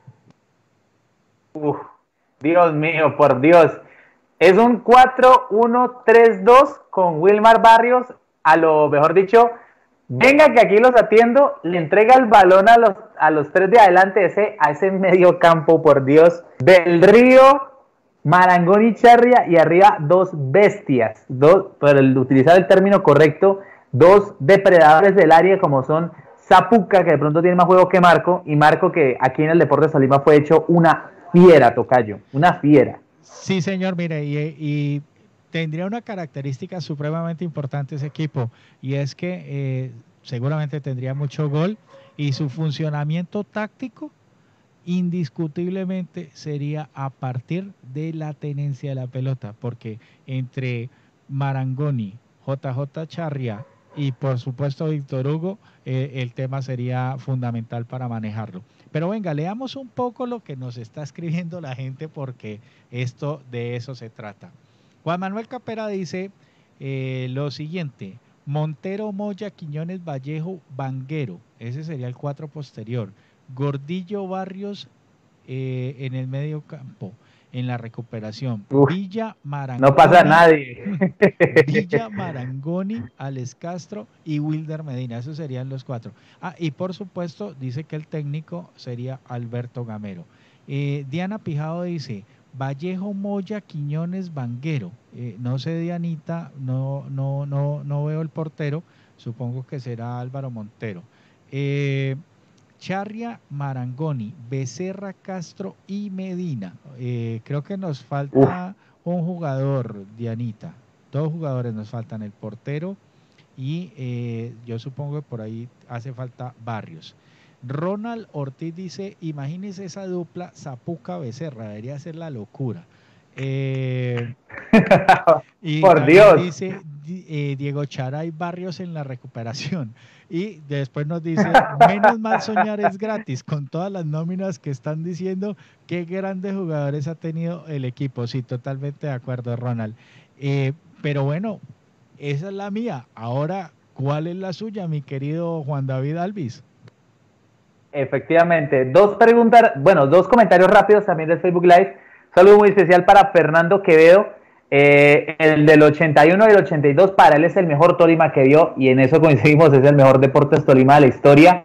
Uf, Dios mío, por Dios. Es un cuatro uno tres dos con Wilmar Barrios, a lo mejor dicho, venga que aquí los atiendo, le entrega el balón a los, a los tres de adelante, ese, a ese medio campo, por Dios, del Río, Marangoni, Charria, y arriba dos bestias, dos, por el, utilizar el término correcto, dos depredadores del área como son Zapuca, que de pronto tiene más juego que Marco, y Marco que aquí en el Deportes Tolima fue hecho una fiera, tocayo, una fiera. Sí, señor, mire, y, y tendría una característica supremamente importante ese equipo, y es que eh, seguramente tendría mucho gol, y su funcionamiento táctico indiscutiblemente sería a partir de la tenencia de la pelota, porque entre Marangoni, J J Charria y por supuesto Víctor Hugo, eh, el tema sería fundamental para manejarlo. Pero venga, leamos un poco lo que nos está escribiendo la gente porque esto de eso se trata. Juan Manuel Capera dice eh, lo siguiente: Montero, Moya, Quiñones, Vallejo, Vanguero, ese sería el cuatro posterior. Gordillo, Barrios eh, en el medio campo, en la recuperación. Uf, Villa, Marangoni. No pasa a nadie. Villa, Marangoni, Alex Castro y Wilder Medina. Esos serían los cuatro. Ah, y por supuesto, dice que el técnico sería Alberto Gamero. Eh, Diana Pijado dice: Vallejo, Moya, Quiñones, Vanguero. Eh, no sé, Dianita, no, no, no, no veo el portero. Supongo que será Álvaro Montero. Eh, Charria, Marangoni, Becerra, Castro y Medina. Eh, creo que nos falta Uf. un jugador, Dianita. Dos jugadores nos faltan, el portero y eh, yo supongo que por ahí hace falta Barrios. Ronald Ortiz dice, imagínese esa dupla Zapuca-Becerra, debería ser la locura. Eh, y por Dios. Dice eh, Diego Charay Barrios en la recuperación. Y después nos dice, menos mal soñar es gratis, con todas las nóminas que están diciendo, qué grandes jugadores ha tenido el equipo. Sí, totalmente de acuerdo, Ronald. Eh, pero bueno, esa es la mía. Ahora, ¿cuál es la suya, mi querido Juan David Alvis? Efectivamente, dos preguntas, bueno, dos comentarios rápidos también del Facebook Live. Saludo muy especial para Fernando Quevedo, eh, el del ochenta y uno y el ochenta y dos, para él es el mejor Tolima que vio, y en eso coincidimos, es el mejor Deportes Tolima de la historia.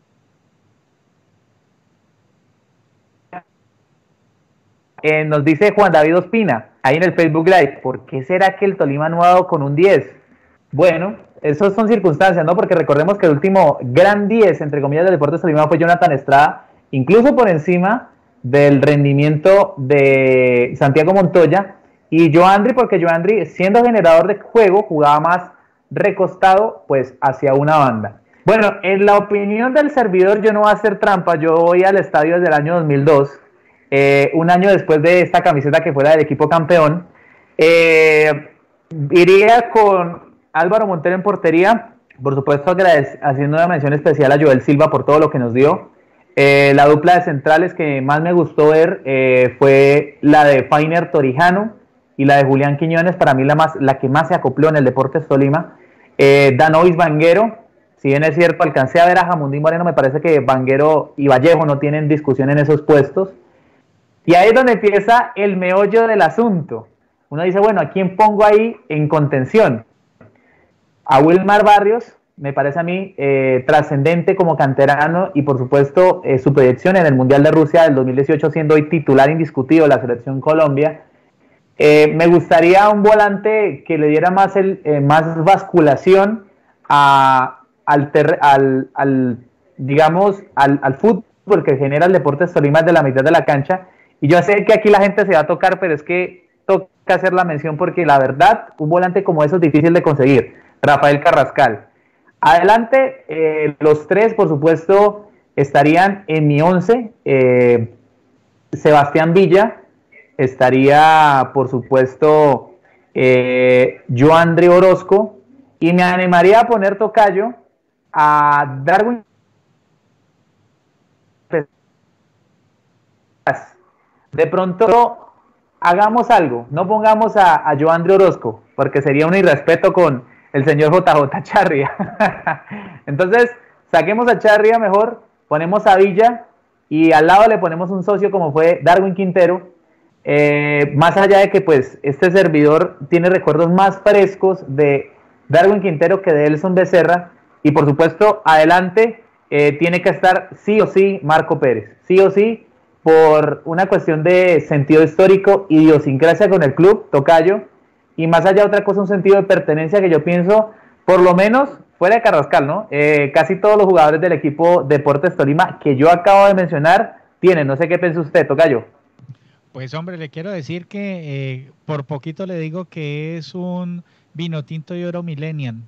Eh, nos dice Juan David Ospina, ahí en el Facebook Live, ¿por qué será que el Tolima no ha dado con un diez? Bueno, esas son circunstancias, ¿no? Porque recordemos que el último gran diez, entre comillas, del Deportes Tolima fue Jonathan Estrada, incluso por encima del rendimiento de Santiago Montoya, y Joandri, porque Joandri, siendo generador de juego, jugaba más recostado, pues, hacia una banda. Bueno, en la opinión del servidor, yo no voy a hacer trampa, yo voy al estadio desde el año dos mil dos, eh, un año después de esta camiseta que fue la del equipo campeón. Eh, iría con Álvaro Montero en portería, por supuesto haciendo una mención especial a Joel Silva por todo lo que nos dio. Eh, la dupla de centrales que más me gustó ver eh, fue la de Fainer Torijano y la de Julián Quiñones, para mí la, más, la que más se acopló en el Deportes Tolima. Eh, Danovis Vanguero, si bien es cierto, alcancé a ver a Jamundín Moreno, me parece que Vanguero y Vallejo no tienen discusión en esos puestos. Y ahí es donde empieza el meollo del asunto. Uno dice, bueno, ¿a quién pongo ahí en contención? A Wilmar Barrios, me parece a mí eh, trascendente como canterano, y por supuesto eh, su proyección en el Mundial de Rusia del dos mil dieciocho, siendo hoy titular indiscutido de la selección Colombia. Eh, me gustaría un volante que le diera más, el, eh, más basculación a, al, ter, al, al, digamos, al, al fútbol que genera el Deportes Tolima de la mitad de la cancha. Y yo sé que aquí la gente se va a tocar, pero es que toca hacer la mención porque la verdad, un volante como eso es difícil de conseguir. Rafael Carrascal. Adelante, eh, los tres, por supuesto, estarían en mi once. Eh, Sebastián Villa, estaría, por supuesto, eh, Joandri Orozco, y me animaría a poner tocayo a Darwin. De pronto, hagamos algo, no pongamos a, a Joandri Orozco, porque sería un irrespeto con el señor J J Charria. Entonces, saquemos a Charria mejor, ponemos a Villa, y al lado le ponemos un socio como fue Darwin Quintero. Eh, más allá de que pues este servidor tiene recuerdos más frescos de Darwin Quintero que de Elson Becerra, y por supuesto adelante eh, tiene que estar sí o sí Marco Pérez, sí o sí, por una cuestión de sentido histórico, idiosincrasia con el club, tocayo, y más allá de otra cosa, un sentido de pertenencia que yo pienso, por lo menos fuera de Carrascal, ¿no? Eh, casi todos los jugadores del equipo Deportes Tolima que yo acabo de mencionar tienen, no sé qué piensa usted, tocayo. Pues hombre, le quiero decir que eh, por poquito le digo que es un vino tinto y oro millennial.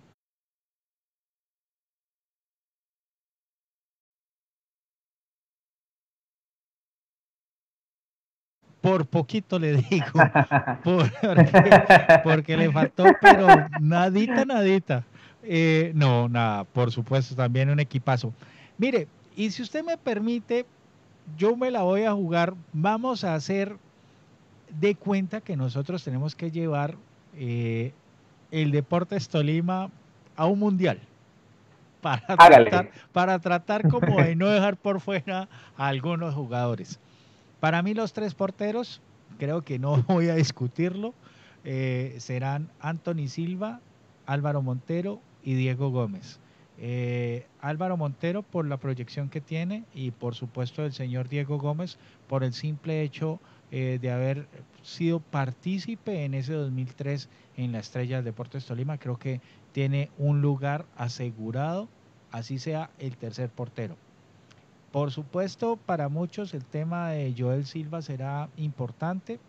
Por poquito le digo, porque, porque le faltó, pero nadita, nadita. Eh, no, nada, por supuesto, también un equipazo. Mire, y si usted me permite, yo me la voy a jugar. Vamos a hacer de cuenta que nosotros tenemos que llevar eh, el Deportes Tolima a un mundial. Para tratar, para tratar como de no dejar por fuera a algunos jugadores. Para mí los tres porteros, creo que no voy a discutirlo, eh, serán Anthony Silva, Álvaro Montero y Diego Gómez. Eh, Álvaro Montero por la proyección que tiene, y por supuesto el señor Diego Gómez por el simple hecho eh, de haber sido partícipe en ese dos mil tres en la Estrella del Deportes Tolima. Creo que tiene un lugar asegurado así sea el tercer portero. Por supuesto, para muchos el tema de Joel Silva será importante.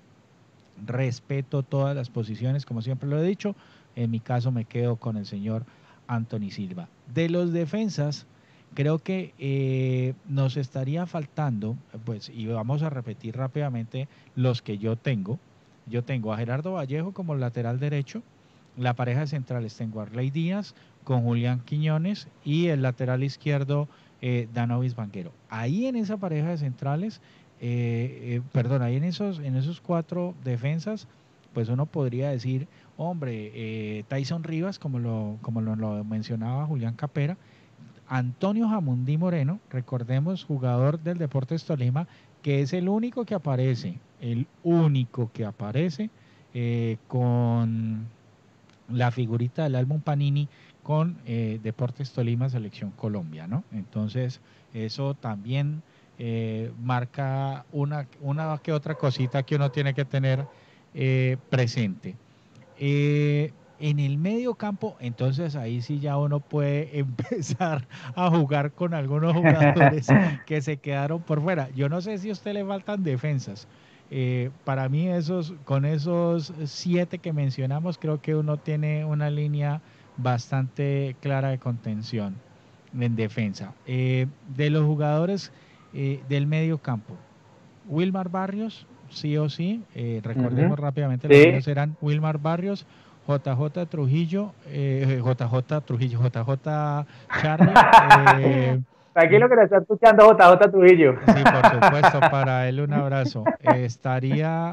Respeto todas las posiciones, como siempre lo he dicho. En mi caso me quedo con el señor Anthony Silva. De los defensas, creo que eh, nos estaría faltando, pues, y vamos a repetir rápidamente los que yo tengo. Yo tengo a Gerardo Vallejo como lateral derecho. La pareja de centrales tengo a Arley Díaz con Julián Quiñones y el lateral izquierdo eh, Danovis Vanguero. Ahí en esa pareja de centrales, eh, eh, perdón, ahí en esos, en esos cuatro defensas, pues uno podría decir, hombre, eh, Tyson Rivas, como lo, como lo, lo mencionaba Julián Capera, Antonio Jamundí Moreno, recordemos, jugador del Deportes Tolima, que es el único que aparece, el único que aparece eh, con la figurita del álbum Panini con eh, Deportes Tolima Selección Colombia, ¿no? Entonces, eso también eh, marca una, una que otra cosita que uno tiene que tener eh, presente. Eh, en el medio campo, entonces ahí sí ya uno puede empezar a jugar con algunos jugadores que se quedaron por fuera. Yo no sé si a usted le faltan defensas. Eh, para mí esos, con esos siete que mencionamos, creo que uno tiene una línea bastante clara de contención en defensa. Eh, de los jugadores eh, del medio campo, Wilmar Barrios, sí o sí, eh, recordemos uh-huh. rápidamente, los sí. eran Wilmar Barrios, J J Trujillo, eh, J J Trujillo, J J Charlie. Eh, Tranquilo que le está escuchando J J Trujillo. Sí, por supuesto, para él un abrazo. Eh, estaría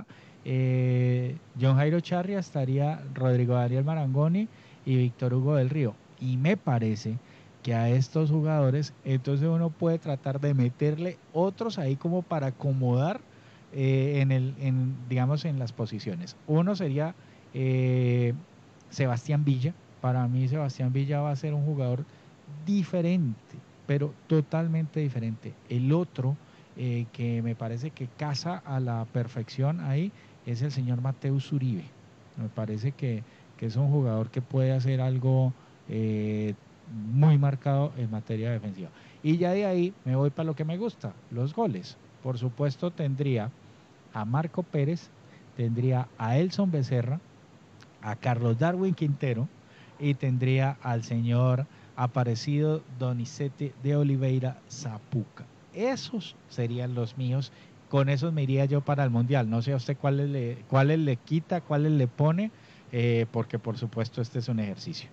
eh, John Jairo Charria, estaría Rodrigo Daniel Marangoni y Víctor Hugo del Río. Y me parece que a estos jugadores, entonces uno puede tratar de meterle otros ahí como para acomodar eh, en el, en, digamos, en las posiciones. Uno sería eh, Sebastián Villa. Para mí Sebastián Villa va a ser un jugador diferente, pero totalmente diferente. El otro eh, que me parece que casa a la perfección ahí es el señor Mateus Uribe. Me parece que, que es un jugador que puede hacer algo eh, muy marcado en materia defensiva. Y ya de ahí me voy para lo que me gusta, los goles. Por supuesto tendría a Marco Pérez, tendría a Elson Becerra, a Carlos Darwin Quintero y tendría al señor Aparecido Donizete de Oliveira Zapuca. Esos serían los míos. Con esos me iría yo para el Mundial. No sé a usted cuáles le, cuáles le quita, cuáles le pone, eh, porque por supuesto este es un ejercicio.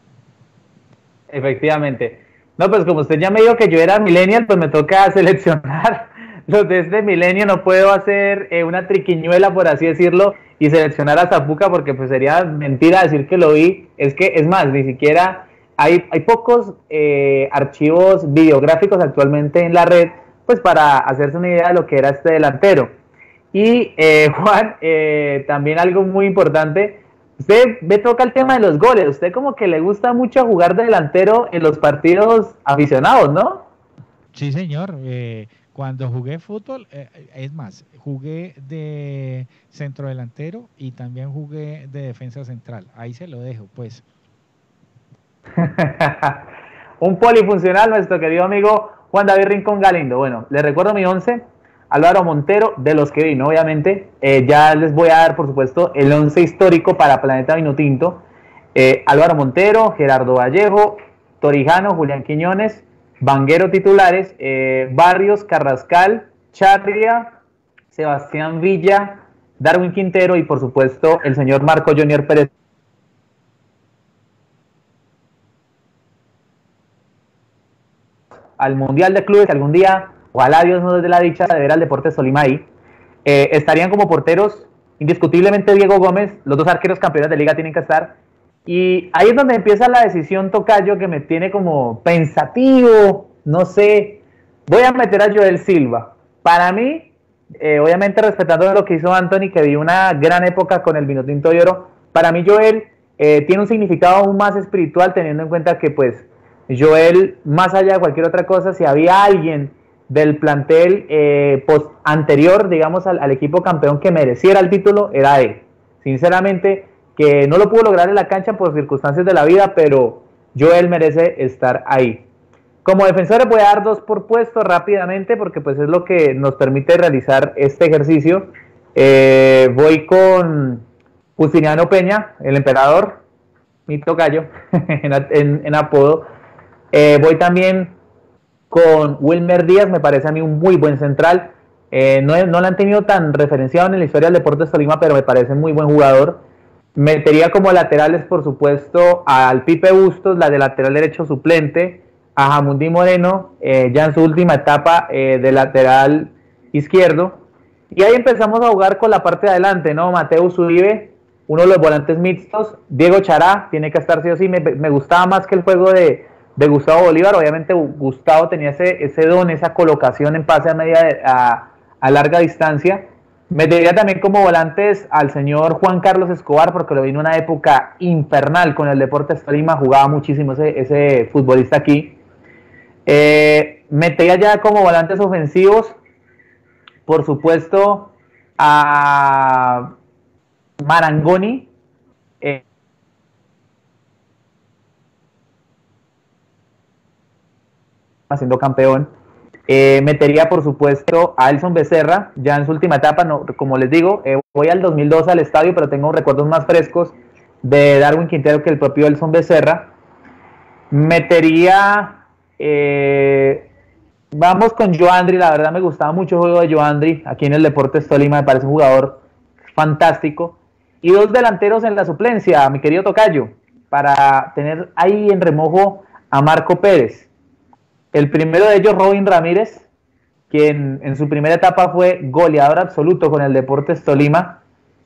Efectivamente. No, pues como usted ya me dijo que yo era millennial, pues me toca seleccionar los de este milenio. No puedo hacer eh, una triquiñuela, por así decirlo, y seleccionar a Zapuca, porque pues sería mentira decir que lo vi. Es que, es más, ni siquiera... Hay, hay pocos eh, archivos videográficos actualmente en la red, pues para hacerse una idea de lo que era este delantero. Y eh, Juan, eh, también algo muy importante, usted me toca el tema de los goles. Usted como que le gusta mucho jugar de delantero en los partidos aficionados, ¿no? Sí, señor. Eh, cuando jugué fútbol, eh, es más, jugué de centrodelantero y también jugué de defensa central. Ahí se lo dejo, pues. Un polifuncional, nuestro querido amigo Juan David Rincón Galindo. Bueno, les recuerdo mi once: Álvaro Montero, de los que vino, obviamente. Eh, ya les voy a dar, por supuesto, el once histórico para Planeta Vinotinto. Eh, Álvaro Montero, Gerardo Vallejo, Torijano, Julián Quiñones, Vanguero titulares, eh, Barrios, Carrascal, Charria, Sebastián Villa, Darwin Quintero y, por supuesto, el señor Marco Junior Pérez. Al Mundial de Clubes, algún día, ojalá Dios nos dé la dicha de ver al Deportes Tolima ahí, eh, estarían como porteros indiscutiblemente Diego Gómez. Los dos arqueros campeones de liga tienen que estar, y ahí es donde empieza la decisión, tocayo, que me tiene como pensativo. No sé, voy a meter a Joel Silva. Para mí, eh, obviamente respetando lo que hizo Anthony, que vivió una gran época con el Vinotinto de Oro, para mí Joel eh, tiene un significado aún más espiritual, teniendo en cuenta que pues Joel, más allá de cualquier otra cosa, si había alguien del plantel eh, post anterior, digamos, al, al equipo campeón que mereciera el título, era él. Sinceramente, que no lo pudo lograr en la cancha por circunstancias de la vida, pero Joel merece estar ahí. Como defensores voy a dar dos por puesto rápidamente porque pues es lo que nos permite realizar este ejercicio. Eh, voy con Justiniano Peña, el emperador, mi tocayo, en, en, en apodo. Eh, voy también con Wilmer Díaz, me parece a mí un muy buen central. Eh, no, no lo han tenido tan referenciado en la historia del Deportes Tolima, pero me parece muy buen jugador. Metería como laterales, por supuesto, al Pipe Bustos, la de lateral derecho suplente, a Jamundí Moreno, eh, ya en su última etapa eh, de lateral izquierdo. Y ahí empezamos a jugar con la parte de adelante, ¿no? Mateus Uribe, uno de los volantes mixtos. Diego Chará, tiene que estar sí o sí. Me, me gustaba más que el juego de, de Gustavo Bolívar. Obviamente Gustavo tenía ese, ese don, esa colocación en pase a, media, a, a larga distancia. Metería también como volantes al señor Juan Carlos Escobar, porque lo vi en una época infernal con el Deportes Tolima, jugaba muchísimo ese, ese futbolista aquí. Eh, metería ya como volantes ofensivos, por supuesto, a Marangoni, eh, siendo campeón. Eh, metería, por supuesto, a Elson Becerra, ya en su última etapa, no, como les digo, eh, voy al dos mil dos al estadio, pero tengo recuerdos más frescos de Darwin Quintero que el propio Elson Becerra. Metería, eh, vamos con Joandri, la verdad me gustaba mucho el juego de Joandri, aquí en el Deportes Tolima, me parece un jugador fantástico. Y dos delanteros en la suplencia, mi querido tocayo, para tener ahí en remojo a Marco Pérez. El primero de ellos, Robin Ramírez, quien en su primera etapa fue goleador absoluto con el Deportes Tolima.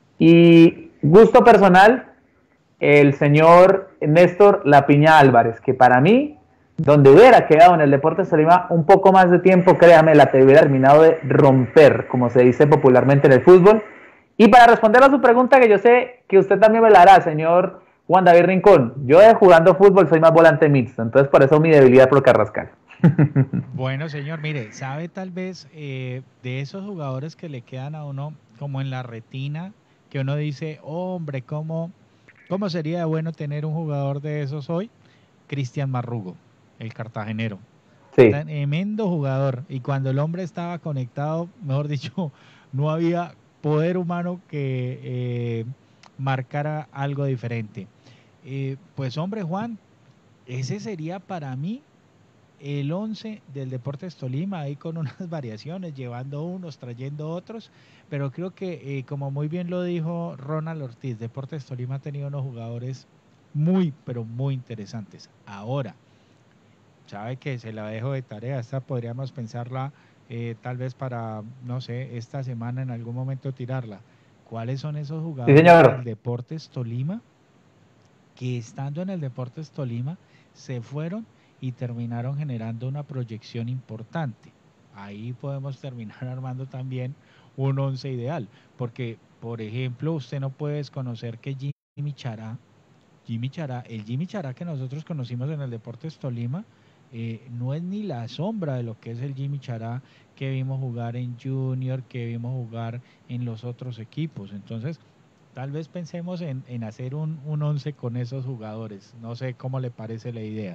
Y gusto personal, el señor Néstor Lapiña Álvarez, que para mí, donde hubiera quedado en el Deportes Tolima un poco más de tiempo, créame, la te hubiera terminado de romper, como se dice popularmente en el fútbol. Y para responder a su pregunta, que yo sé que usted también me la hará, señor Juan David Rincón, yo de jugando fútbol soy más volante mixto, entonces por eso mi debilidad por Carrascal. Bueno, señor, mire, sabe tal vez eh, de esos jugadores que le quedan a uno como en la retina, que uno dice, oh, hombre, ¿cómo, ¿cómo sería bueno tener un jugador de esos hoy? Cristian Marrugo, el cartagenero. Sí. Tremendo jugador. Y cuando el hombre estaba conectado, mejor dicho, no había poder humano que eh, marcara algo diferente. Eh, pues, hombre, Juan, ese sería para mí el once del Deportes Tolima, ahí con unas variaciones, llevando unos, trayendo otros, pero creo que, eh, como muy bien lo dijo Ronald Ortiz, Deportes Tolima ha tenido unos jugadores muy, pero muy interesantes. Ahora, sabe que se la dejo de tarea, esta podríamos pensarla eh, tal vez para, no sé, esta semana en algún momento tirarla. ¿Cuáles son esos jugadores sí, del Deportes Tolima que estando en el Deportes Tolima se fueron y terminaron generando una proyección importante? Ahí podemos terminar armando también un once ideal, porque, por ejemplo, usted no puede desconocer que Jimmy Chará, Jimmy Chará, el Jimmy Chará que nosotros conocimos en el Deportes Tolima, eh, no es ni la sombra de lo que es el Jimmy Chará que vimos jugar en Junior, que vimos jugar en los otros equipos. Entonces, tal vez pensemos en, en hacer un, un once con esos jugadores. No sé cómo le parece la idea.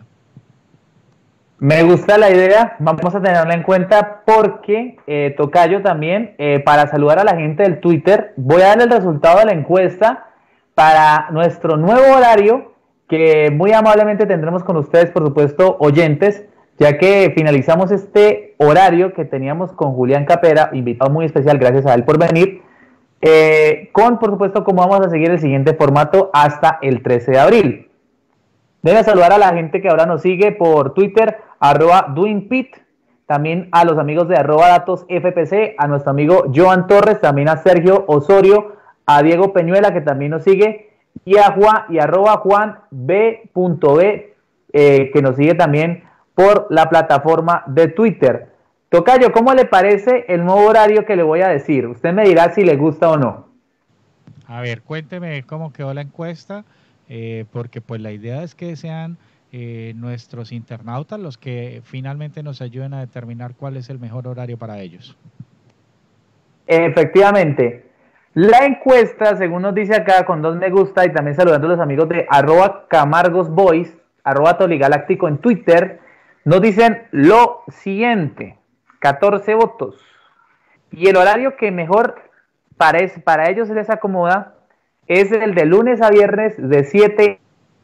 Me gusta la idea, vamos a tenerla en cuenta porque, eh, tocayo también, eh, para saludar a la gente del Twitter, voy a dar el resultado de la encuesta para nuestro nuevo horario, que muy amablemente tendremos con ustedes, por supuesto, oyentes, ya que finalizamos este horario que teníamos con Julián Capera, invitado muy especial, gracias a él por venir, eh, con, por supuesto, cómo vamos a seguir el siguiente formato hasta el trece de abril. Debe saludar a la gente que ahora nos sigue por Twitter, arroba doingpit, también a los amigos de arroba datos F P C, a nuestro amigo Joan Torres, también a Sergio Osorio, a Diego Peñuela que también nos sigue, y a Juan y arroba Juan B punto B, eh, que nos sigue también por la plataforma de Twitter. Tocayo, ¿cómo le parece el nuevo horario que le voy a decir? Usted me dirá si le gusta o no. A ver, cuénteme cómo quedó la encuesta. Eh, porque pues la idea es que sean eh, nuestros internautas los que finalmente nos ayuden a determinar cuál es el mejor horario para ellos. Efectivamente, la encuesta, según nos dice acá, con dos me gusta y también saludando a los amigos de arroba camargosboys, arroba toligaláctico en Twitter, nos dicen lo siguiente, catorce votos. Y el horario que mejor para, es, para ellos les acomoda es el de lunes a viernes de siete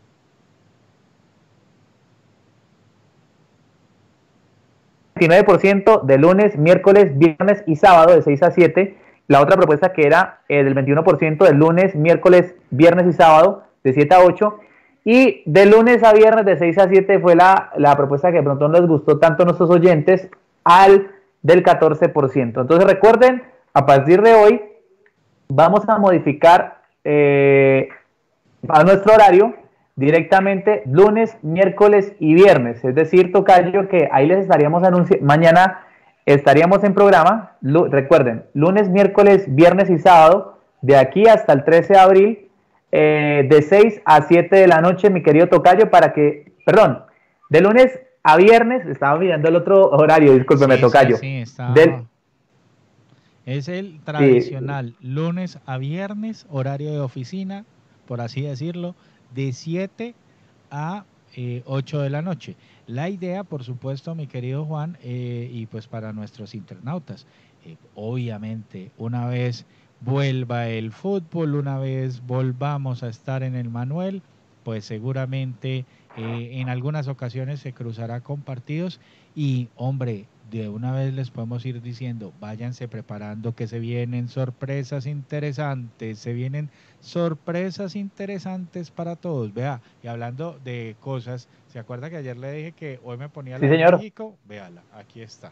veintinueve por ciento, de lunes, miércoles, viernes y sábado de seis a siete. La otra propuesta que era eh, del veintiuno por ciento de lunes, miércoles, viernes y sábado de siete a ocho. Y de lunes a viernes de seis a siete fue la, la propuesta que de pronto no les gustó tanto a nuestros oyentes, al del catorce por ciento. Entonces recuerden, a partir de hoy vamos a modificar eh, a nuestro horario directamente lunes, miércoles y viernes. Es decir, tocayo, que ahí les estaríamos anunciando, mañana estaríamos en programa, recuerden, lunes, miércoles, viernes y sábado, de aquí hasta el trece de abril, eh, de seis a siete de la noche, mi querido tocayo, para que, perdón, de lunes a viernes, estaba mirando el otro horario, discúlpeme, sí, tocayo. Sí, sí, estaba... Del... Es el tradicional, sí. Lunes a viernes, horario de oficina, por así decirlo, de siete a ocho de la noche. La idea, por supuesto, mi querido Juan, eh, y pues para nuestros internautas, eh, obviamente, una vez vuelva el fútbol, una vez volvamos a estar en el Manuel, pues seguramente eh, en algunas ocasiones se cruzará con partidos y, hombre, de una vez les podemos ir diciendo, váyanse preparando que se vienen sorpresas interesantes, se vienen sorpresas interesantes para todos. Vea, y hablando de cosas, ¿se acuerda que ayer le dije que hoy me ponía la sí, de señor. México? Véala, aquí está.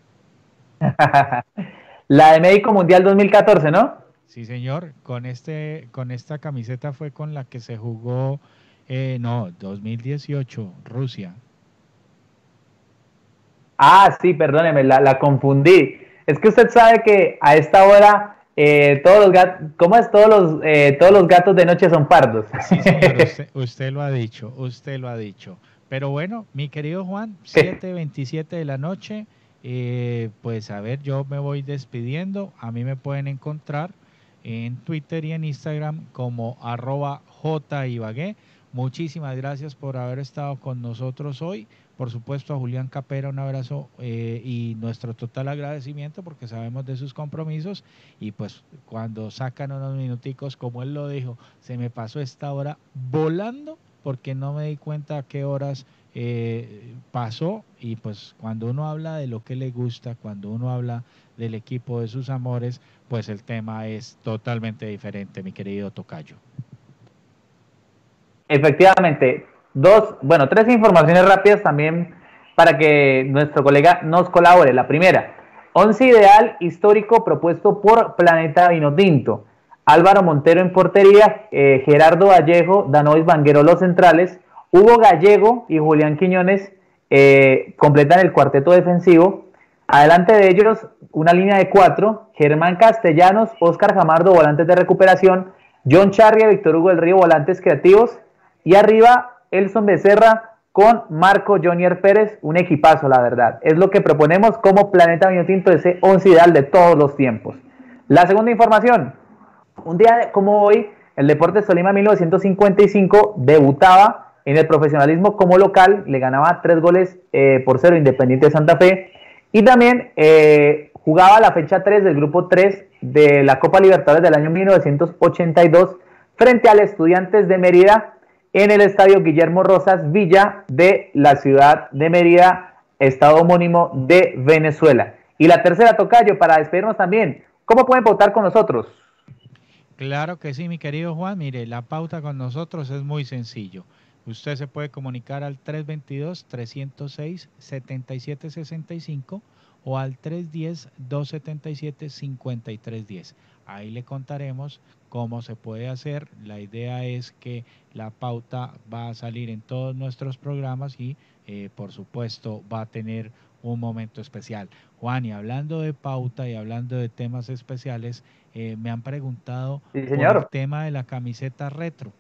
La de México Mundial dos mil catorce, ¿no? Sí, señor, con este, con esta camiseta fue con la que se jugó, eh, no, dos mil dieciocho, Rusia. Ah, sí, perdóneme, la, la confundí. Es que usted sabe que a esta hora eh, todos los gatos, ¿cómo es? Todos los, eh, todos los gatos de noche son pardos. Sí, señor, usted, usted lo ha dicho, usted lo ha dicho. Pero bueno, mi querido Juan, siete veintisiete de la noche, eh, pues a ver, yo me voy despidiendo. A mí me pueden encontrar en Twitter y en Instagram como arroba jibagué. Muchísimas gracias por haber estado con nosotros hoy. Por supuesto, a Julián Capera un abrazo eh, y nuestro total agradecimiento porque sabemos de sus compromisos y pues cuando sacan unos minuticos, como él lo dijo, se me pasó esta hora volando porque no me di cuenta a qué horas eh, pasó y pues cuando uno habla de lo que le gusta, cuando uno habla del equipo de sus amores, pues el tema es totalmente diferente, mi querido tocayo. Efectivamente. Dos, bueno, tres informaciones rápidas también para que nuestro colega nos colabore. La primera, once ideal histórico propuesto por Planeta Vinotinto. Álvaro Montero en portería, eh, Gerardo Vallejo, Danois Vanguero los centrales, Hugo Gallego y Julián Quiñones eh, completan el cuarteto defensivo. Adelante de ellos, una línea de cuatro, Germán Castellanos, Óscar Jamardo, volantes de recuperación, John Charria, Víctor Hugo del Río, volantes creativos, y arriba Elson Becerra con Marco Jonier Pérez, un equipazo, la verdad. Es lo que proponemos como Planeta Vinotinto, ese once ideal de todos los tiempos. La segunda información, un día como hoy, el Deportes Tolima mil novecientos cincuenta y cinco debutaba en el profesionalismo como local, le ganaba tres goles eh, por cero Independiente de Santa Fe, y también eh, jugaba la fecha tres del grupo tres de la Copa Libertadores del año mil novecientos ochenta y dos frente al Estudiantes de Mérida, en el estadio Guillermo Rosas Villa de la ciudad de Mérida, estado homónimo de Venezuela. Y la tercera, tocayo, para despedirnos también, ¿cómo pueden votar con nosotros? Claro que sí, mi querido Juan. Mire, la pauta con nosotros es muy sencillo. Usted se puede comunicar al tres veintidós, trescientos seis, setenta y siete sesenta y cinco o al tres diez, doscientos setenta y siete, cincuenta y tres diez. Ahí le contaremos cómo se puede hacer. La idea es que la pauta va a salir en todos nuestros programas y eh, por supuesto va a tener un momento especial. Juan, y hablando de pauta y hablando de temas especiales, eh, me han preguntado sí, señor, por el tema de la camiseta retro.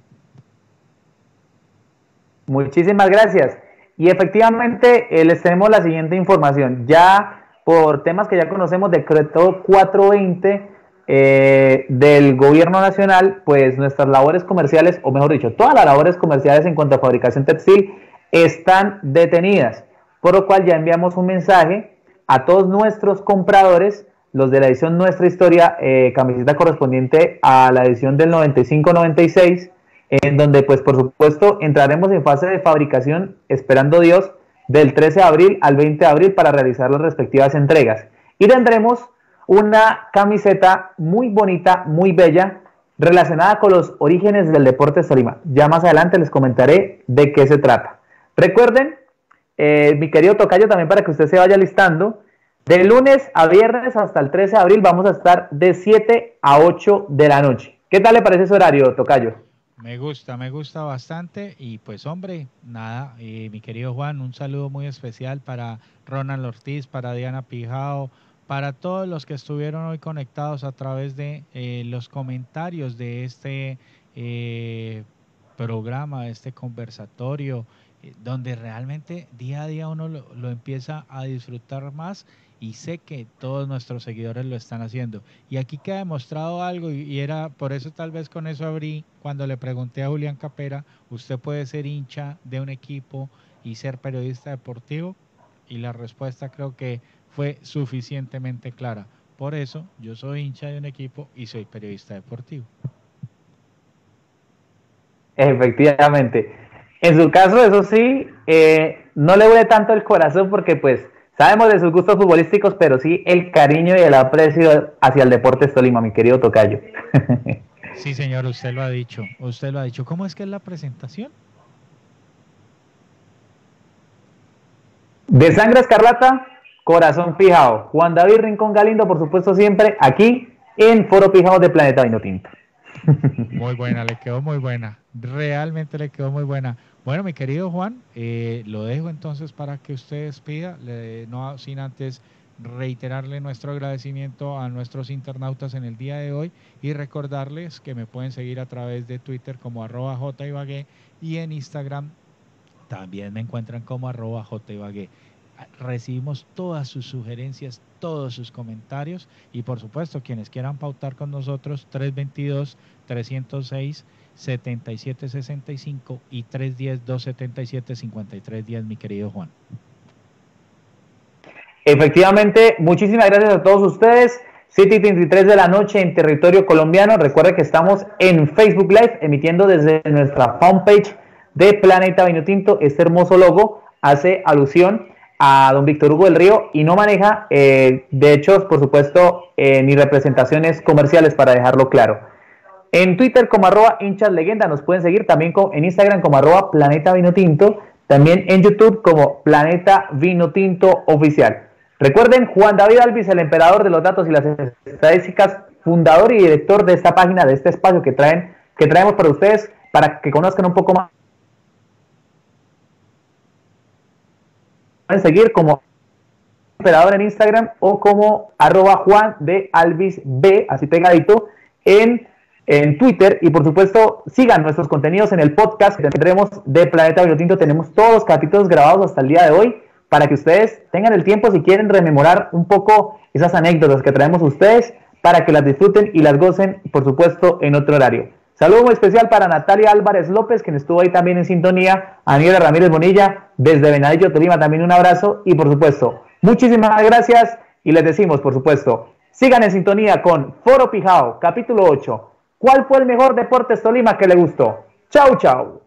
Muchísimas gracias. Y efectivamente eh, les tenemos la siguiente información. Ya por temas que ya conocemos, decreto cuatrocientos veinte eh, del gobierno nacional, pues nuestras labores comerciales, o mejor dicho, todas las labores comerciales en cuanto a fabricación textil están detenidas. por lo cual ya enviamos un mensaje a todos nuestros compradores, los de la edición Nuestra Historia, eh, camiseta correspondiente a la edición del noventa y cinco noventa y seis, en donde pues por supuesto entraremos en fase de fabricación, esperando Dios, del trece de abril al veinte de abril para realizar las respectivas entregas. Y tendremos una camiseta muy bonita, muy bella, relacionada con los orígenes del Deportes Tolima. Ya más adelante les comentaré de qué se trata. Recuerden, eh, mi querido tocayo, también para que usted se vaya listando, de lunes a viernes hasta el trece de abril vamos a estar de siete a ocho de la noche. ¿Qué tal le parece ese horario, tocayo? Me gusta, me gusta bastante y pues hombre, nada, eh, mi querido Juan, un saludo muy especial para Ronald Ortiz, para Diana Pijao, para todos los que estuvieron hoy conectados a través de eh, los comentarios de este eh, programa, de este conversatorio, eh, donde realmente día a día uno lo, lo empieza a disfrutar más. Y sé que todos nuestros seguidores lo están haciendo. Y aquí queda demostrado algo, y, y era por eso tal vez con eso abrí cuando le pregunté a Julián Capera, ¿usted puede ser hincha de un equipo y ser periodista deportivo? Y la respuesta creo que fue suficientemente clara. Por eso yo soy hincha de un equipo y soy periodista deportivo. Efectivamente. En su caso, eso sí, eh, no le duele tanto el corazón porque pues sabemos de sus gustos futbolísticos, pero sí el cariño y el aprecio hacia el Deportes Tolima, mi querido tocayo. Sí, señor, usted lo ha dicho, usted lo ha dicho. ¿Cómo es que es la presentación? De sangre escarlata, corazón pijao. Juan David Rincón Galindo, por supuesto, siempre aquí en Foro Pijao de Planeta Vinotinto. Muy buena, le quedó muy buena. Realmente le quedó muy buena. Bueno, mi querido Juan, eh, lo dejo entonces para que usted despida, le, no sin antes reiterarle nuestro agradecimiento a nuestros internautas en el día de hoy y recordarles que me pueden seguir a través de Twitter como arroba jibagué y en Instagram también me encuentran como arroba jibagué. Recibimos todas sus sugerencias, todos sus comentarios y por supuesto quienes quieran pautar con nosotros tres dos dos, tres cero seis, siete siete seis cinco y tres uno cero, dos siete siete, cinco tres uno cero, mi querido Juan. Efectivamente, muchísimas gracias a todos ustedes. siete y treinta y tres de la noche en territorio colombiano. Recuerde que estamos en Facebook Live emitiendo desde nuestra fanpage de Planeta Vinotinto. Este hermoso logo hace alusión a don Víctor Hugo del Río y no maneja eh, de hecho, por supuesto, eh, ni representaciones comerciales, para dejarlo claro. En Twitter como arroba hinchas leyenda nos pueden seguir, también con, en Instagram como arroba Planeta Vinotinto, también en YouTube como Planeta Vinotinto Oficial. Recuerden, Juan David Alvis, el emperador de los datos y las estadísticas, fundador y director de esta página, de este espacio que traen, que traemos para ustedes, para que conozcan un poco más. Pueden seguir como emperador en Instagram o como arroba Juan de Alvis B, así pegadito, en, en Twitter. Y por supuesto, sigan nuestros contenidos en el podcast que tendremos de Planeta Vinotinto. Tenemos todos los capítulos grabados hasta el día de hoy para que ustedes tengan el tiempo, si quieren, rememorar un poco esas anécdotas que traemos a ustedes, para que las disfruten y las gocen, por supuesto, en otro horario. Saludo muy especial para Natalia Álvarez López, quien estuvo ahí también en sintonía, a Aniela Ramírez Bonilla, desde Venadillo, Tolima, también un abrazo, y por supuesto, muchísimas gracias, y les decimos, por supuesto, sigan en sintonía con Foro Pijao, capítulo ocho. ¿Cuál fue el mejor Deportes Tolima que le gustó? Chau, chau.